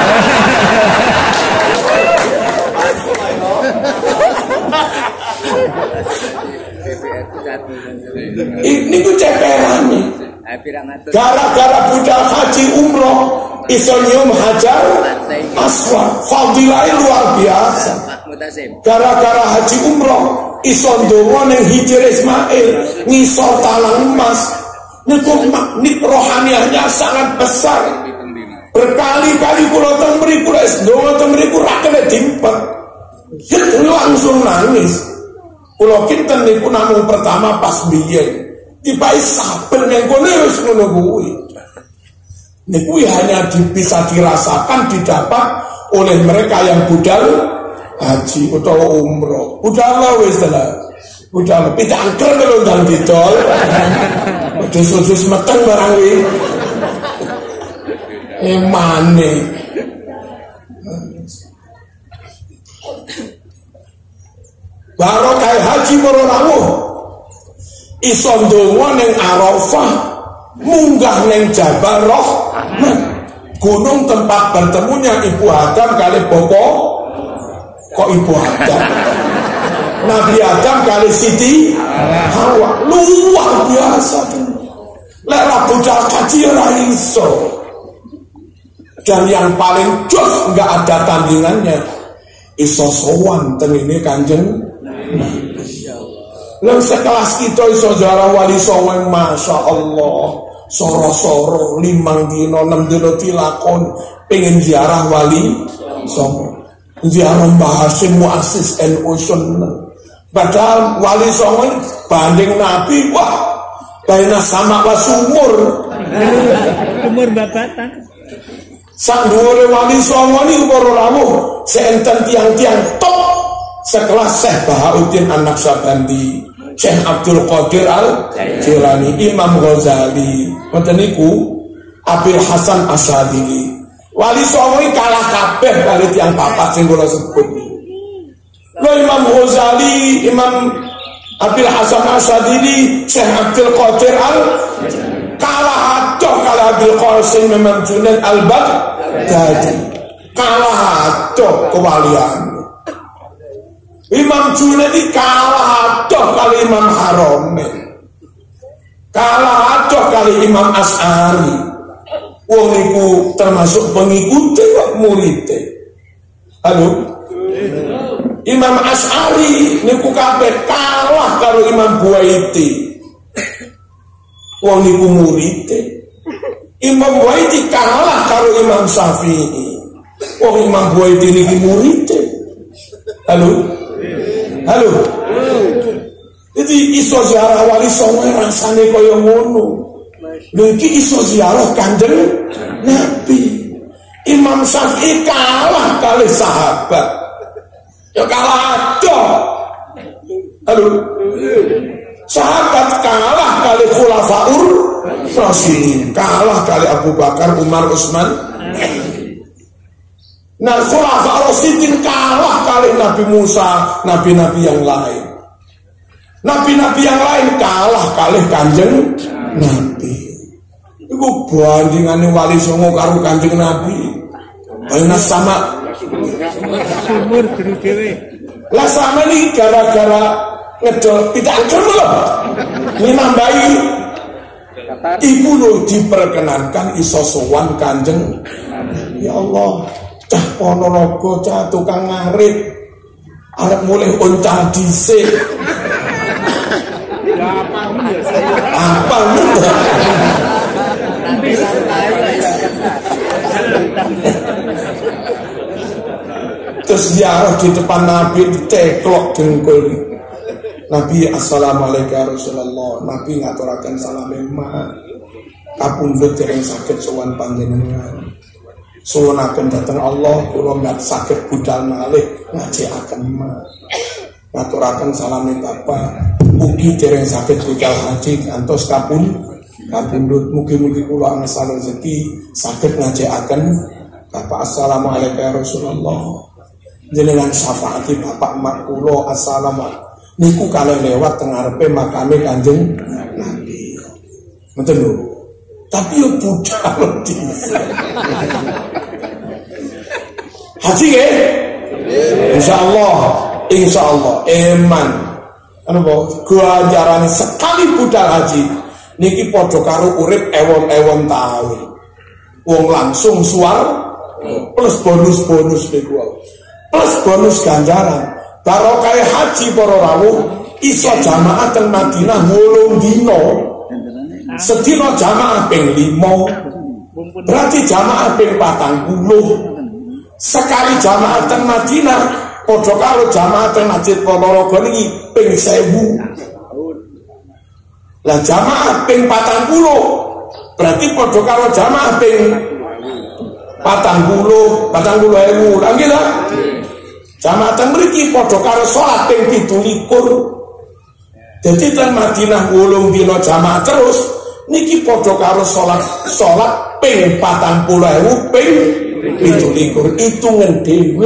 Ini ku ceperan nih. Gara-gara budal haji umroh iso nyium Hajar Aswad, fadilahnya luar biasa. Gara-gara haji umroh iso ndonga ning Hijr Ismail ngisor talang emas. Niku magnet rohaniahnya sangat besar. Berkali-kali kula teng mriku wis ndonga teng mriku ra kena dimpet. Langsung nangis. Kula kinten niku namung pertama pas biyen. Tiba saben yang kono wis ngono kuwi. Niku hanya bisa dirasakan didapat oleh mereka yang budal haji utawa umroh. Budal wis tenan. Budal pitangker kalau ndang didol. Udus-udus meteng barang kuwi. Emane. Barokah haji para rawuh. Iso ndonga ning Arafah, munggah ning Jabal Rahmah, gunung tempat bertemunya Ibu Adam kali Bopo. Kok Ibu Adam? Nabi Adam kali Siti Hawa. Luar biasa tuh. Lek ra budal kaji ora iso. Dan yang paling jos enggak ada tandingannya. Iso sowan teng ini Kanjeng Nabi. Lalu sekelas kita iso jara wali songo, masya Allah, soro-soro limang dino enam dino tilakon pengen ziarah wali songo, ziarah Mbah Hasyim muasis N U Sunnah. Padahal wali songo banding Nabi, wah, baina sama wa sumur, umur babatan. Sak dhuwure wali songo niku para rawuh seenten tiang-tiang top sekelas Syekh Bahauddin An-Naqsabandi, Syekh Abdul Qadir Al-Jilani, Imam Ghazali, ngoten niku, Abil Hasan Asyadili. Wali songo kalah kabeh kali tiyang papat sing kula sebut. Lho Imam Ghazali, Imam Abil Hasan Asyadili, Syekh Abdul Qadir Al kalah adoh kalah Abil Qasim Imam Junaid Al-Baghdadi. Kalah adoh kewalian. Imam Junaidi kalah adoh kali Imam Haromen, kalah adoh kali Imam Asy'ari. Wong niku termasuk pengikut kok muridé. Halo. Imam Asy'ari niku kabeh kalah karo Imam Buaiti. Wong niku muridé. Imam Buaiti kalah karo Imam Syafi'i. Wong Imam Buaiti niki muridé. Halo. Halo. Jadi iso ziarah Wali Songo rasane kaya ngono. Lha iki iso ziarah Kanjeng Nabi. Imam Syafi'i kalah kali sahabat. Ya kalah ada. Halo. Sahabat kalah kali Khulafaur Rasyidin, kalah kali Abu Bakar, Umar, Utsman. Nah, Khulafaur Rasyidin kalah kali Nabi Musa, nabi-nabi yang lain. Nabi-nabi yang lain kalah kali Kanjeng Nabi. Iku bandingane Wali Songo karo Kanjeng Nabi. Ayo sama sumur guru dhewe. Lah sama nih gara-gara ngedol tidak akan loh. Ini nambahi. Ibu lo diperkenankan iso sowan Kanjeng. Ya Allah, cah Ponorogo, cah tukang ngarit, arep mulai oncal dhisik. Apa lu? Terus ziarah di depan Nabi diteklok dengkul. Nabi assalamualaikum ya Rasulullah. Nabi ngaturaken salam emak. Kapundhut dereng saged sowan panjenengan. Suwunaken dhateng Allah kula nggak saged budal malih ngajekaken emak. Ngaturaken salame bapak. Mugi dereng saged budal haji ngantos kapun kapundhut. Mugi-mugi kula angsal rezeki saged ngajekaken bapak. Assalamualaikum ya Rasulullah. Jenengan syafaati bapak emak kula assalamualaikum. Niku kalau lewat tengah ngarepe makame Kanjeng Nabi. Ngoten lho. Tapi yo budal dhisik. Haji nggih? Insyaallah, insyaallah eman. Anu ganjaran sekali budal haji niki padha karo urip ewon-ewon taun. Wong langsung suar plus bonus-bonus niku. Plus bonus ganjaran. Barokah haji para rawuh iso jamaah teng Madinah wolung dina. Sedina jamaah ping lima. Berarti jamaah ping patang puluh. Sekali jamaah teng Madinah padha karo jamaah teng Masjid Ponorogo niki ping sewu. Lah jamaah ping patang puluh berarti padha karo jamaah ping patang puluh, patang puluh ewu. Lah nggih ta? Jamaah teng mriki padha karo salat ping pitu likur. Dadi teng Madinah wolung dina jamaah terus niki padha karo salat salat ping patang puluh ewu ping pitu likur. Hitungan dhewe.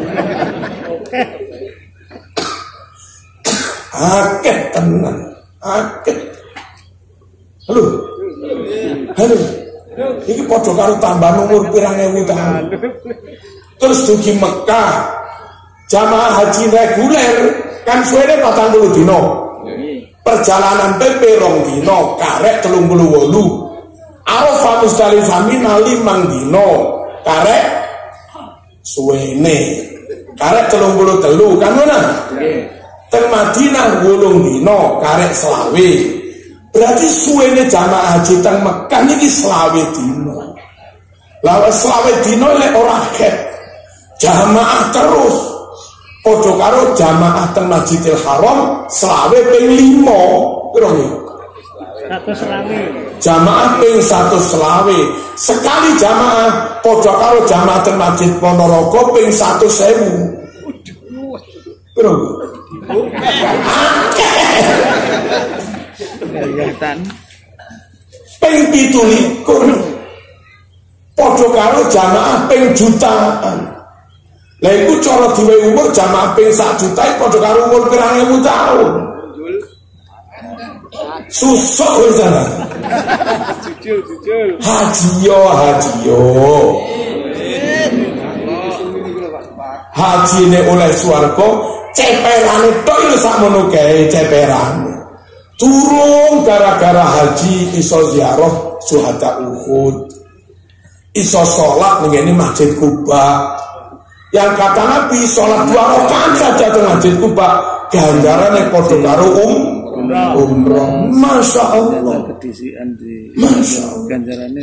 Akeh tenan, akeh. Halo. Halo. Iki padha karo tambah umur pirang ewu tahun. Terus dugi Mekah. Jamaah haji reguler kan suwene patang puluh dina. Perjalanan P P rong dina, karek telung puluh wolu. Arafah Muzdalifah Mina limang dina, karek suwene. Karek telung puluh telu kan ngono. Teng Madinah wolung dina, karek selawe. Berarti suwene jamaah haji teng Mekah niki selawe dina. Lah selawe dina lek ora ket jamaah terus. Padha karo jamaah teng Masjidil Haram selawe ping lima. Piro nggih? satu selawe. Jamaah ping satu selawe. Sekali jamaah padha karo jamaah teng Masjid Ponorogo ping satu sewu. Piro? Kelihatan. Ping pitu likur. Padha karo jamaah ping jutaan. Lah iku cara diwe umur jamaah ping sak juta padha karo umur pirang ewu taun. Susuk wis ana. Jujur, jujur. Haji yo, haji yo. Haji ne oleh swarga, ceperane tok lho sakmono kae ceperane. Turung gara-gara haji iso ziarah syuhada Uhud. Iso salat ning Masjid Kuba. Yang kata Nabi sholat dua rakaat saja di Masjid Kuba ganjarannya padha karo um umroh. Masya Allah. Masya Allah. Ganjarannya.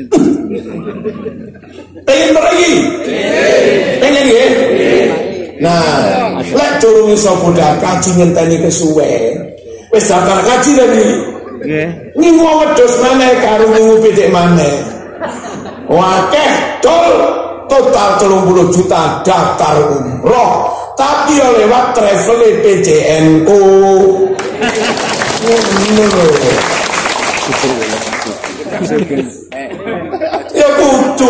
Pengen lagi? Pengen ya? Nah, lek durung iso budal kaji ngenteni kesuwen. Wis daftar kaji tadi. Nggih. Ngingu wedhus maneh karo ngingu pitik maneh. Wakeh tol total telung puluh juta daftar umroh, tapi ya lewat travel P C N U. Ya kudu.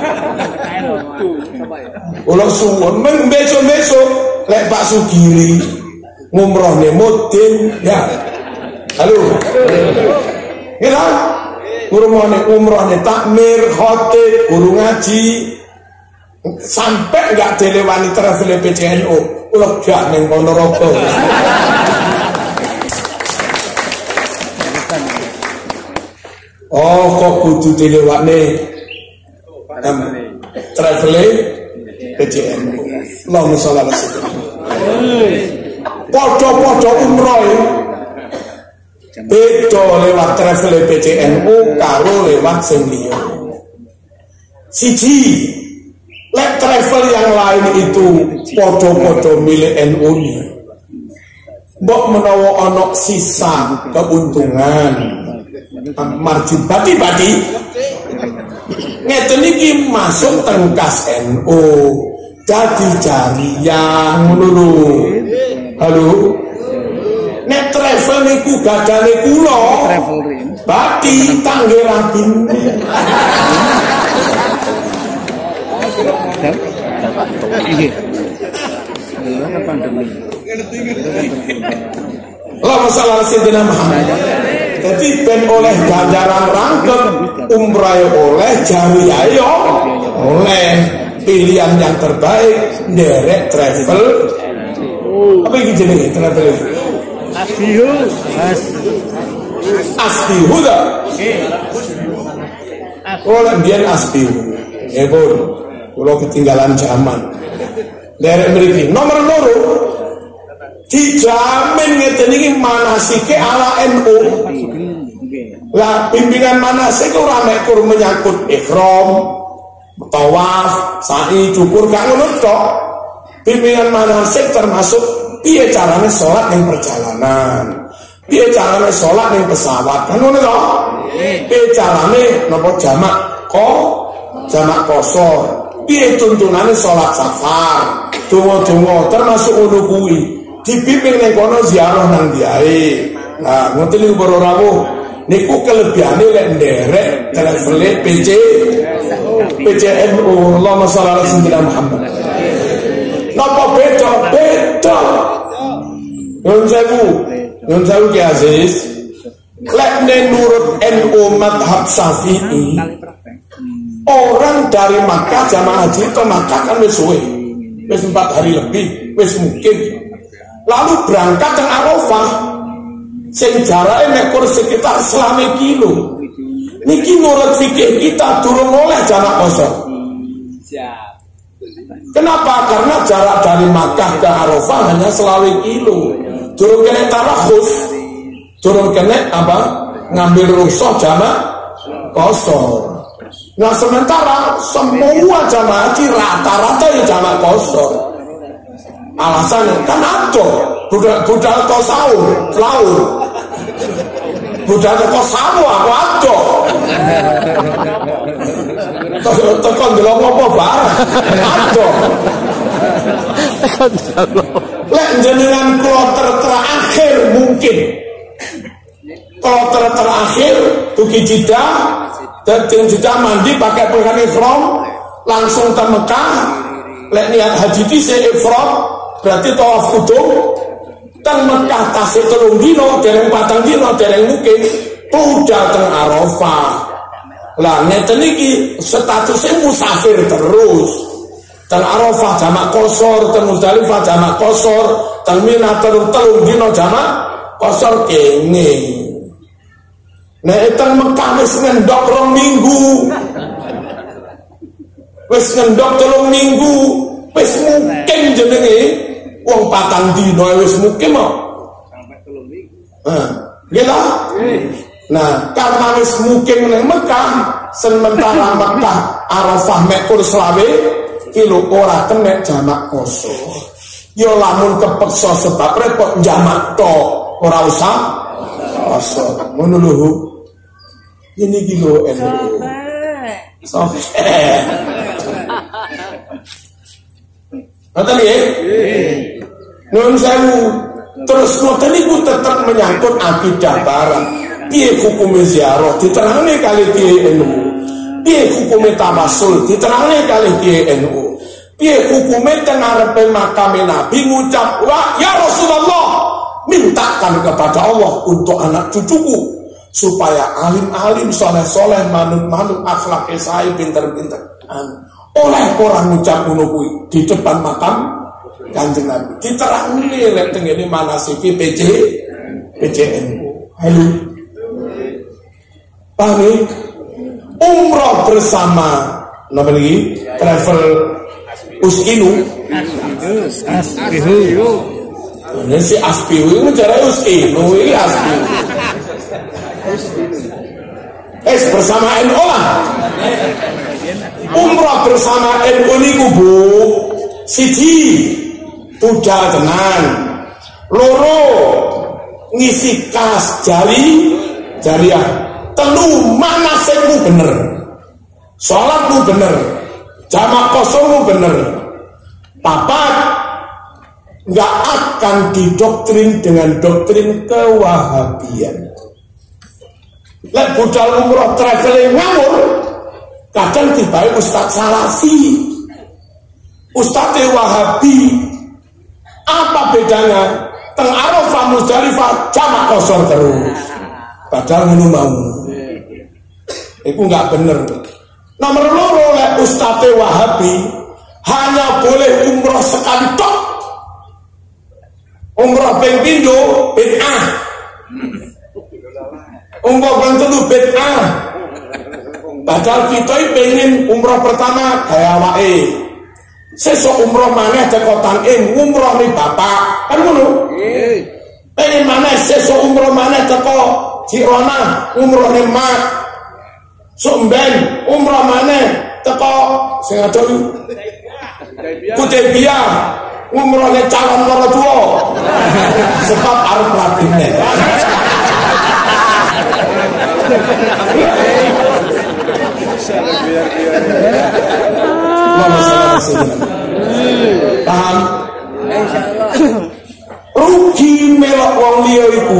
Ulah suwun men besok-besok lek Pak Sugiri ngumrohne mudin ya. Halo. Kira ngumrohne umrohne takmir khotib guru ngaji sampai enggak dilewani travel P C N U. Ulah gak ning Ponorogo. Oh kok kudu dilewani travel P C N U. Allahumma sholli ala sayyidina. Podo-podo umroh beda lewat travel P C N U karo lewat sing liya. Siji, lek travel yang lain itu podo-podo milik N U-nya. Mbok menawa ana sisa keuntungan margin bati-bati ngeten iki masuk teng kas N U jadi jariah ngono lho. Halo. Nek travel niku gadane kula bati tangge rabin. Nggih. Lha pandemi. Allahumma shalli ala sayyidina Muhammad. Jadi ben oleh ganjaran rangkep umrah oleh jariah yo oleh pilihan yang terbaik derek travel. Apa iki jenenge travel? Asbihu, Mas. Asbihu dah. Kalau biar asbihu, ya pun. Kalau ketinggalan zaman. Derek mriki nomor loro dijamin ngeten iki manasike ala N U. Lah bimbingan manasik ora mek kur menyangkut ihram, tawaf, sa'i, cukur gak ngono tok. Bimbingan manasik termasuk piye carane sholat ning perjalanan, piye carane sholat ning pesawat, kan ngono to? Piye carane napa jamak kok jamak kosor, piye tuntunane sholat safar, donga-donga termasuk ngono kuwi. Dibimbing ning kono ziarah nang diae. Nah, ngoten niku para rawuh. Niku kelebihane lek nderek travel P C P C N U. Allahumma shalli ala sayyidina Muhammad. Napa beda? Beda. Nyun sewu, nyun sewu Ki Aziz. Lek menurut N U madhab Syafi'i, orang dari Makkah jamaah haji ke Makkah kan wis suwe, wis empat hari lebih, wis mungkin. Lalu berangkat ke Arafah, sing jarake nek kur sekitar selame kilo. Niki menurut fikih kita durung oleh jamak kosong. Kenapa? Karena jarak dari Makkah ke Arafah hanya selawe kilo. Durung kena tarakhus, durung kena apa? Ngambil rukhsah jamak kosong. Nah sementara semua jamaah haji rata-rata ya jamak kosong. Alasannya kan ada budal-budal kau sahur, sahur, budal kau sahur aku ada. Tekan delok apa barang ada. Lek jenengan kloter terakhir mungkin, kloter terakhir tuki Jeddah, dan Jeddah mandi pakai pakaian ihram langsung ke Mekah. Lek niat haji di ihram berarti tawaf kudum teng Mekah tasik telung dino dereng patang dino dereng mungkin budal teng Arafah. Lah ngeten iki statusnya musafir terus. Teng Arafah jamak kosor, teng Muzdalifah jamak kosor, teng Mina telung telung dino jamak kosor kene. Nek teng Mekah wis ngendok rong minggu. Wis ngendok telung minggu, wis mungkin jenenge wong patang dino wis mungkin mau sampai telung minggu. Nah, gila. Nah, karena wis mungkin ning Mekah, sementara Mekah Arafah mek kur selawe kilo ora kena jamak kosor. Yo lamun kepeksa sebab repot jamak tok. ora usah poso. Ngono lho. Ini iki lho N U. Soke. Ngoten nggih? Nuwun sewu. Terus ngoten niku tetep menyangkut akidah barang. Piye hukume ziarah diterangne kali Kiai N U. Piye hukume tawasul diterangne kali Kiai N U. Piye hukume teng ngarepe makame Nabi ngucap, "Wah, ya Rasulullah, mintakan kepada Allah untuk anak cucuku supaya alim-alim, soleh-soleh, manut-manut, akhlaknya saya pinter-pinter." Oleh orang ngucap ngono kuwi di depan makam Kanjeng Nabi. Diterangne lek teng ngene manasiki P C P C N U. Halo. Paham? Umroh bersama napa lagi? Travel Uskinu. Aspihu. Ini si Aspihu itu cara Uskinu ini Aspihu. Eh bersama N U lah. Umroh bersama N U ini kubu siji budal tenan, loro ngisi kas jari jariah, telu manasikmu bener, sholatmu bener, jamak kosongmu bener, papat nggak akan didoktrin dengan doktrin kewahabian. Lek budal umroh traveling ngawur, kadang tiba-tiba Ustadz Salafi, Ustadz Wahabi. Apa bedanya? Teng Arafah Muzdalifah jamak kosor terus. Padahal ngono mau. Iku enggak bener. Nomor loro lek Ustadz Wahabi hanya boleh umroh sekali tok. Umroh ping pindho bid'ah. Umroh ping telu bid'ah. Padahal kita pengen umroh pertama kaya awake. Sesuk umroh maneh teko tanging umroh ni bapak. Kan ngono? Nggih. Pengen maneh sesuk umroh maneh teko Cirona umroh ni mak. Sok mben umroh maneh teko sing adol Kudaybiyah umroh ni calon loro tuwa. Sebab arep rapine. Paham? Rugi melok wong liya iku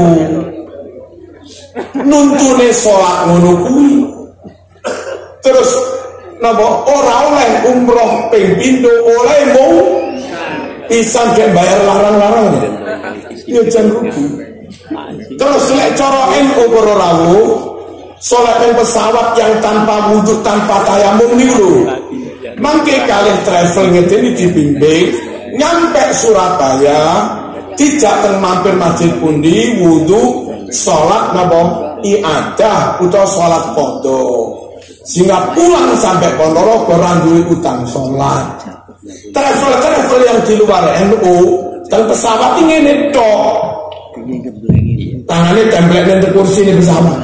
nuntune salat ngono kuwi. Terus napa ora oleh umroh ping pindho oleh mung pisan gek bayar larang-larang. Ya jan rugi. Terus lek cara N U para rawuh salat ing pesawat yang tanpa wudhu tanpa tayamum niku lho. Mangke kalih travel ngene dibimbing nyampe Surabaya tidak teng mampir masjid pundi wudhu salat napa iadah utawa salat qadha. Sehingga pulang sampai Ponorogo ora duwe utang salat. Travel-travel yang di luar N U dan pesawat ngene tok. Tangane template nang kursi ini pesawat.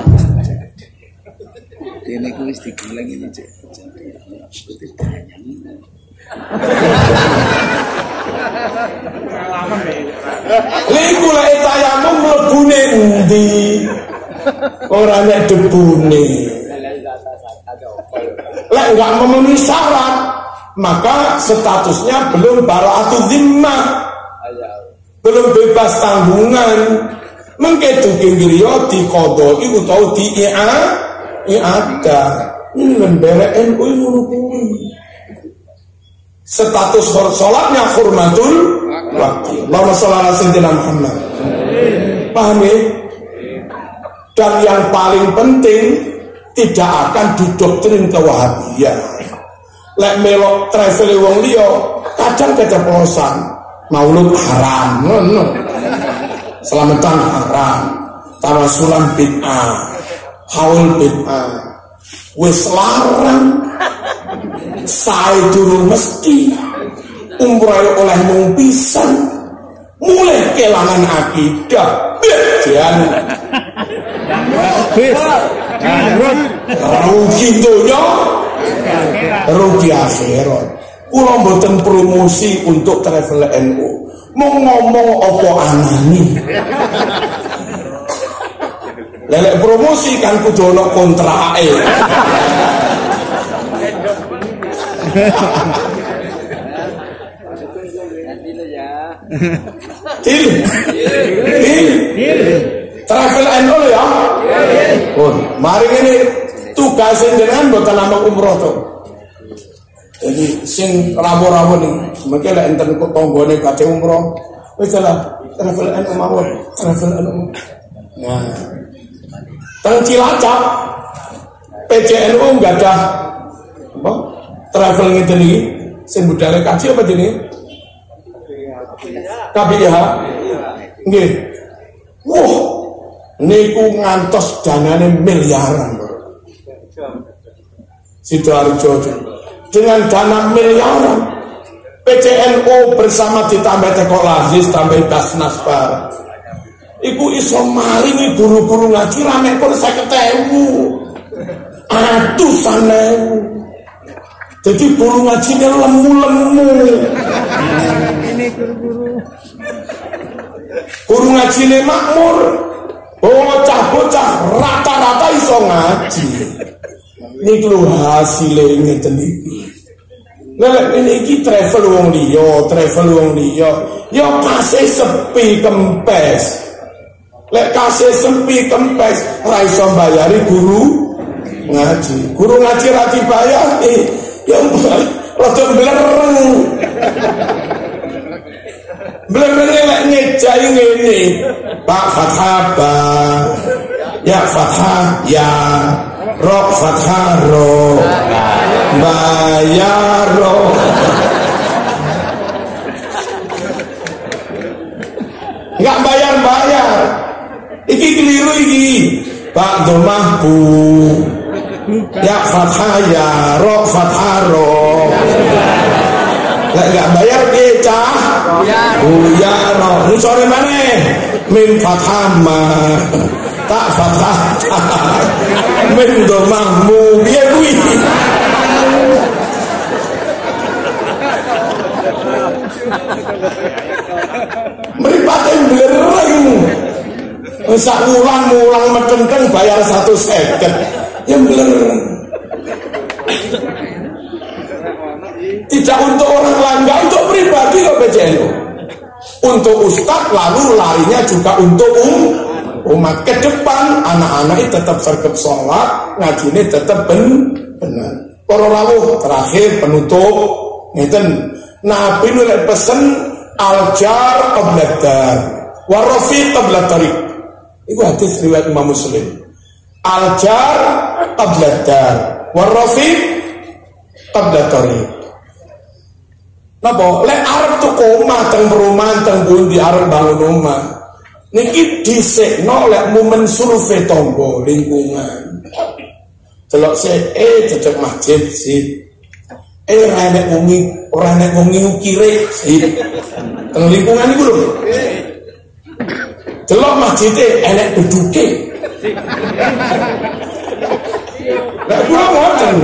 Dene ku wis digeleng ini cek. Liku lek tayamum mlebune endi? Ora nek debune. Lek enggak memenuhi syarat, maka statusnya belum bara'atu zimmah. Belum bebas tanggungan. Mengke dugi ngriya diqodhoi utawa diiada. Ini lembaga N U ngono kuwi. Status sholatnya hurmatul waktu. Allahumma sholli ala sayyidina Muhammad. Paham ya? Dan yang paling penting tidak akan didoktrin kewahabian. Lek melok travel wong liya kadang keceplosan. Maulud haram, ngono. Selamatan haram, tawasulan bid'ah, haul bid'ah. Wis larang sae durung mesti umroh oleh mung pisan mulai kelangan akidah jan Wis. rugi donya rugi akhirat. Kula mboten promosi untuk travel N U, mau ngomong apa anani. Lelek promosi kan kudu ono kontrake. Til, til, travel and all ya. Oh, mari ini tugasin jenengan mboten namung umroh to. Jadi sing rawo-rawo nih, mungkin lek enten kok tanggane badhe umroh, wis lah travel and mawon, travel and. Nah. Teng Cilacap P C N U enggak ada apa? Travel ngeten iki sing budale kaji apa jenenge? K B I H. Nggih. Wah, niku ngantos danane miliaran. Sidoarjo dengan dana miliaran P C N U bersama ditambah Tekol Aziz tambah Basnas Bar iku iso maringi guru-guru ngaji rame pun seket ewu atusan ewu. Jadi guru ngajinya lemu-lemu. Ini guru-guru guru ngajinya makmur, bocah-bocah rata-rata iso ngaji. Ini lho hasilnya ngeten iki. Lha ini iki travel wong liya, travel wong liya, ya kasih sepi kempes. Lek kasih sepi kempes ora iso bayari guru ngaji. Guru ngaji ra dibayar eh ya rada blereng. Blereng lek ngejai ngene. Pak Fathah ba. Ya Fathah ya. Rok Fathah ro. Bayar ro. Enggak bayar-bayar. Iki keliru iki. Pak domah bu. Ya Fathah ya. Rok Fathah ro. Lek enggak bayar piye cah? Buyar ro. Ini sore mana? Min Fathah ma. Tak Fathah. Min domahmu piye kuwi? Mripate blereng. Sak mulang-mulang metenteng bayar satu seket. Ya blereng. Tidak untuk orang lain, enggak untuk pribadi kok P C N U. Untuk ustadz lalu larinya juga untuk um, umat ke depan anak-anak ini tetap sergap sholat, ngaji ini tetap ben, benar. Para rawuh terakhir penutup ngeten. Nabi nulek pesen aljar qabladar warafiq qablatariq. Itu hadis riwayat Imam Muslim. Aljar qabladar warafiq qablatariq. Napa? Lek arep tuku omah teng perumahan teng pundi arep bangun omah. Niki dhisikno lek momen survei tangga lingkungan. Delok sik eh cecek masjid sip. Eh ora enek wengi, ora enek wengi ukire sip. Teng lingkungan iku lho. Delok masjid enek beduke. Lek kula ngoten.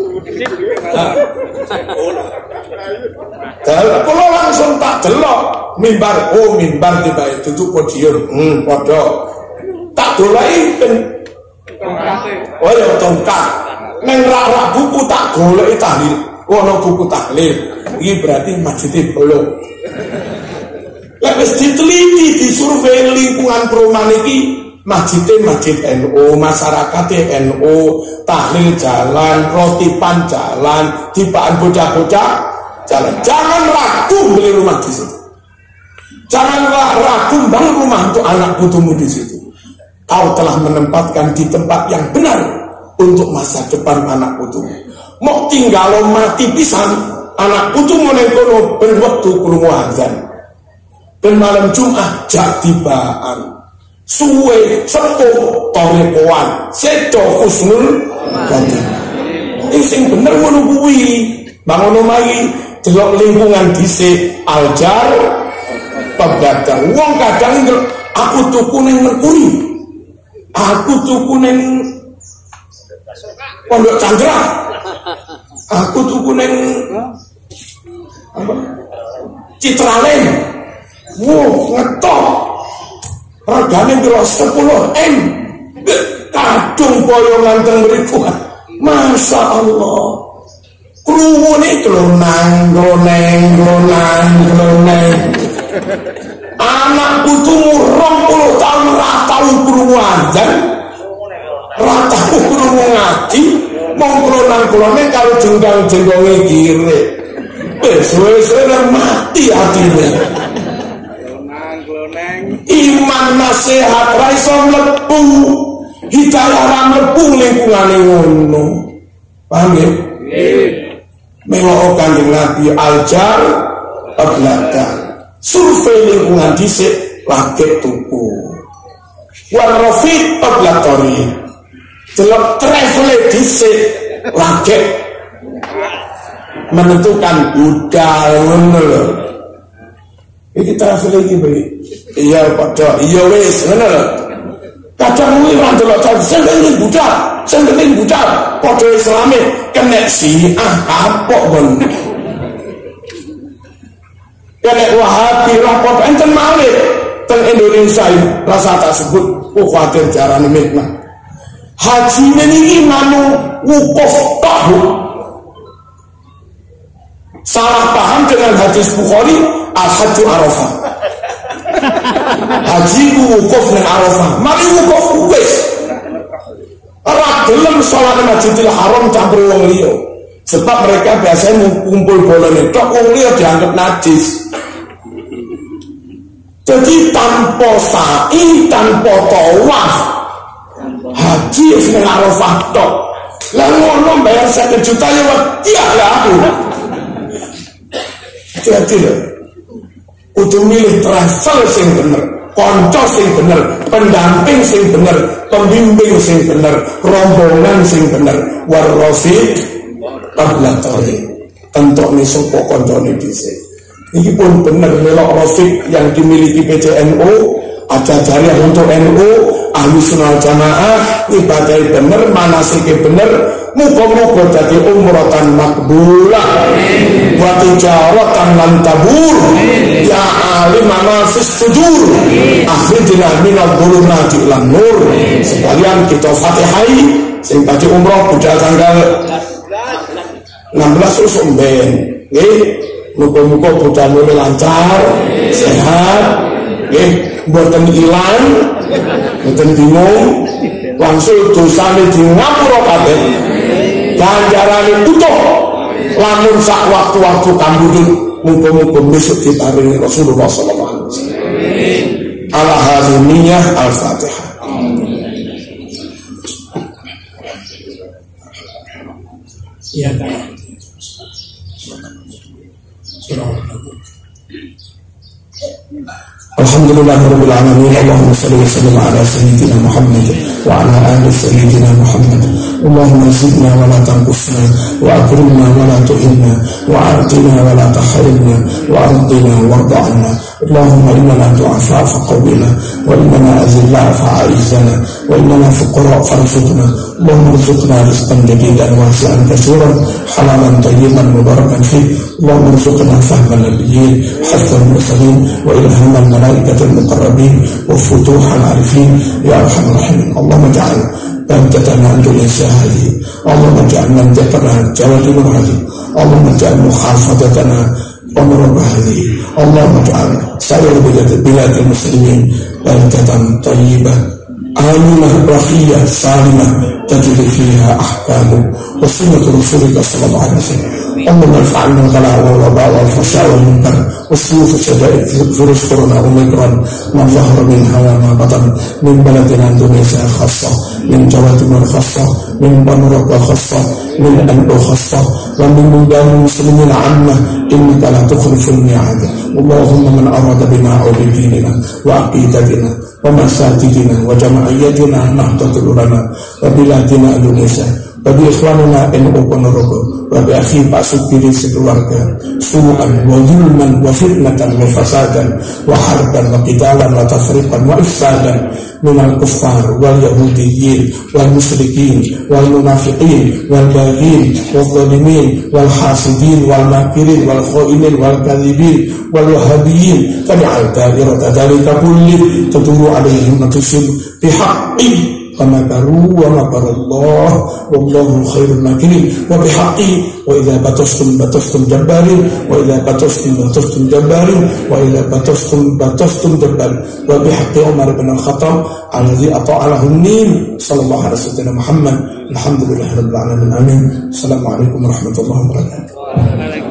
Delok kula langsung tak delok mimbar, oh mimbar tiba duduk podium, hmm padha. Tak dolai ben oh ya tongkat. Neng rak-rak buku tak goleki tahlil. Ono buku tahlil. Iki berarti masjid belum. Lek wis diteliti disurvei lingkungan perumahan iki masjidnya masjid N U, masyarakatnya N U, tahlil jalan, rotipan jalan, dipaan bocah-bocah jalan. Jangan ragu beli rumah di situ. Janganlah ragu bangun rumah untuk anak putumu di situ. Kau telah menempatkan di tempat yang benar untuk masa depan anak putumu. Mau tinggal mati pisan, anak putumu neng kono berwaktu krungu azan. Dan malam Jumat jak tibaan. Suwe sepuh torekoan sedo husnul khotimah. Iki sing bener ngono kuwi. Bangun omahe delok lingkungan dhisik aljar pegatan. Wong kadang aku tuku ning Merkuri. Aku tuku ning Pondok Chandra. Aku tuku ning apa? Citralen. Wow, ngetop. Regane piro sepuluh M. Kadung boyongan teng mriku. Masya Allah. Krungune klonang, kloneng, klonang, kloneng. Anak putumu rong puluh tahun ra tau krungu azan. Ra tau krungu ngaji, mong klonang-kloneng karo jenggang-jenggonge kire. Wis suwe-suwe mati atine. Iman nasihat ra iso mlebu, hidayah ra mlebu lingkungane ngono. Paham ya? Nggih. Mewah Kanjeng Nabi aljar ablada. Survei lingkungan dhisik lagi tuku. War rafiq ablatori. Delok travel dhisik lagi menentukan budal ngono lho. Iki travel iki bae. Iya padha, iya wis ngono lho. Kadang kuwi ora delok jan sing penting budal, sing penting budal padha Islame kena Syiah kapok ben. Kena Wahabi rapot enten malih teng Indonesia rasa tak sebut kuwatir jarane mikna. Haji niki nanu wukuf tahu. Salah paham dengan hadis Bukhari al-hajju Arafah. Haji wukuf nang Arafah. Mari wukuf wis. Ora gelem salat Masjidil Haram campur wong liya. Sebab mereka biasanya kumpul bolone tok wong liya dianggap najis. Jadi tanpa sa'i, tanpa tawaf, haji nang Arafah tok. Lah ngono bayar satu juta ya wedi lah aku. Jadi lho. Kudu milih travel sing bener, kanca sing bener, pendamping sing bener, pembimbing sing bener, rombongan sing bener, warrafiq ablatori. Entokne sapa kancane dhisik. Iki pun bener melok rafiq yang dimiliki P C N U, ada jariah untuk N U, ahli sunnah jamaah, ibadah bener, manasike bener, muga-muga dadi umratan makbulah, wa tijaratan lan tabur, ya alim manafis sudur, akhrijna minal dhulumati ilan nur. Sekalian kita Fatihai sing badhe umroh budal tanggal enam belas usum ben. Nggih. Muka-muka budal mulai lancar, sehat, eh, buatan ilang, buatan bingung, langsung dosane di ngapura kabeh, ganjarane utuh, lamun sak waktu-waktu kambudut, muka-muka besok diparingi Rasulullah sallallahu alaihi wasallam. Ala hadiniyah al-Fatihah. Ya kan. Alhamdulillahirabbil alamin. Allahumma shalli wa sallim ala sayyidina Muhammad wa ala ali sayyidina Muhammad. Allahumma zidna wa la tanqusna wa akrimna wa la tuhinna wa a'tina wa la tahrimna wa ardina warda 'anna. Allahumma innana du'afa faqawwina wa innana azilla fa'aizzana wa innana fuqara farzuqna. Allahumma rzuqna rizqan jadidan wasi'an katsiran halalan tayyiban mubarakan fi. Allahumma rzuqna fahman nabiyyin hasan mursalin wa ilhaman malaikatil muqarrabin wa futuhal arifin ya arhamar rahimin. Allahumma ja'al بلدتنا إندونيسيا هذه، اللهم اجعل منطقتنا جواد هذه، اللهم اجعل محافظتنا ومرب هذه، اللهم اجعل سائر بلاد المسلمين بلدة طيبة آمنة رخية سالمة تجري فيها أحكام وسنة رسولك صلى الله عليه وسلم. اللهم ارفع عنا الغلاء والوباء والفحشاء والمنكر والسيوف الشدائد فيروس كورونا اوميكرون ما ظهر منها وما بطن من بلدنا اندونيسيا خاصة، من جواتمر خاصة، من بنورك خاصة، من أنو خاصة، ومن بلدان المسلمين عامة، إنك لا تخلف الميعاد. اللهم من أراد بنا أو بديننا وعقيدتنا ومساجدنا وجمعيتنا نهضة العلماء وبلادنا إندونيسيا وبإخواننا إن Ponorogo وبأخي Pak Supiri sekeluarga su'an wa zulman wa fitnatan wa fasadan wa harban wa qitalan wa tafriqan wa ifsadan minal kuffar wal yahudiyyin wal musyrikin wal munafiqin wal baghin wal zalimin wal hasidin wal makirin wal khainin wal kadhibin wal wahabiyyin faj'al da'irata dzalika kulli taduru alaihim natusib bihaqqi فمكروا ومكر الله والله خير الماكرين وبحقي وإذا بطشتم بطشتم جبارين وإذا بطشتم بطشتم جبارين وإذا بطشتم بطشتم جبارين وبحق عمر بن الخطاب الذي أطاع له النيل صلى الله عليه وسلم محمد الحمد لله رب العالمين آمين. السلام عليكم ورحمة الله وبركاته.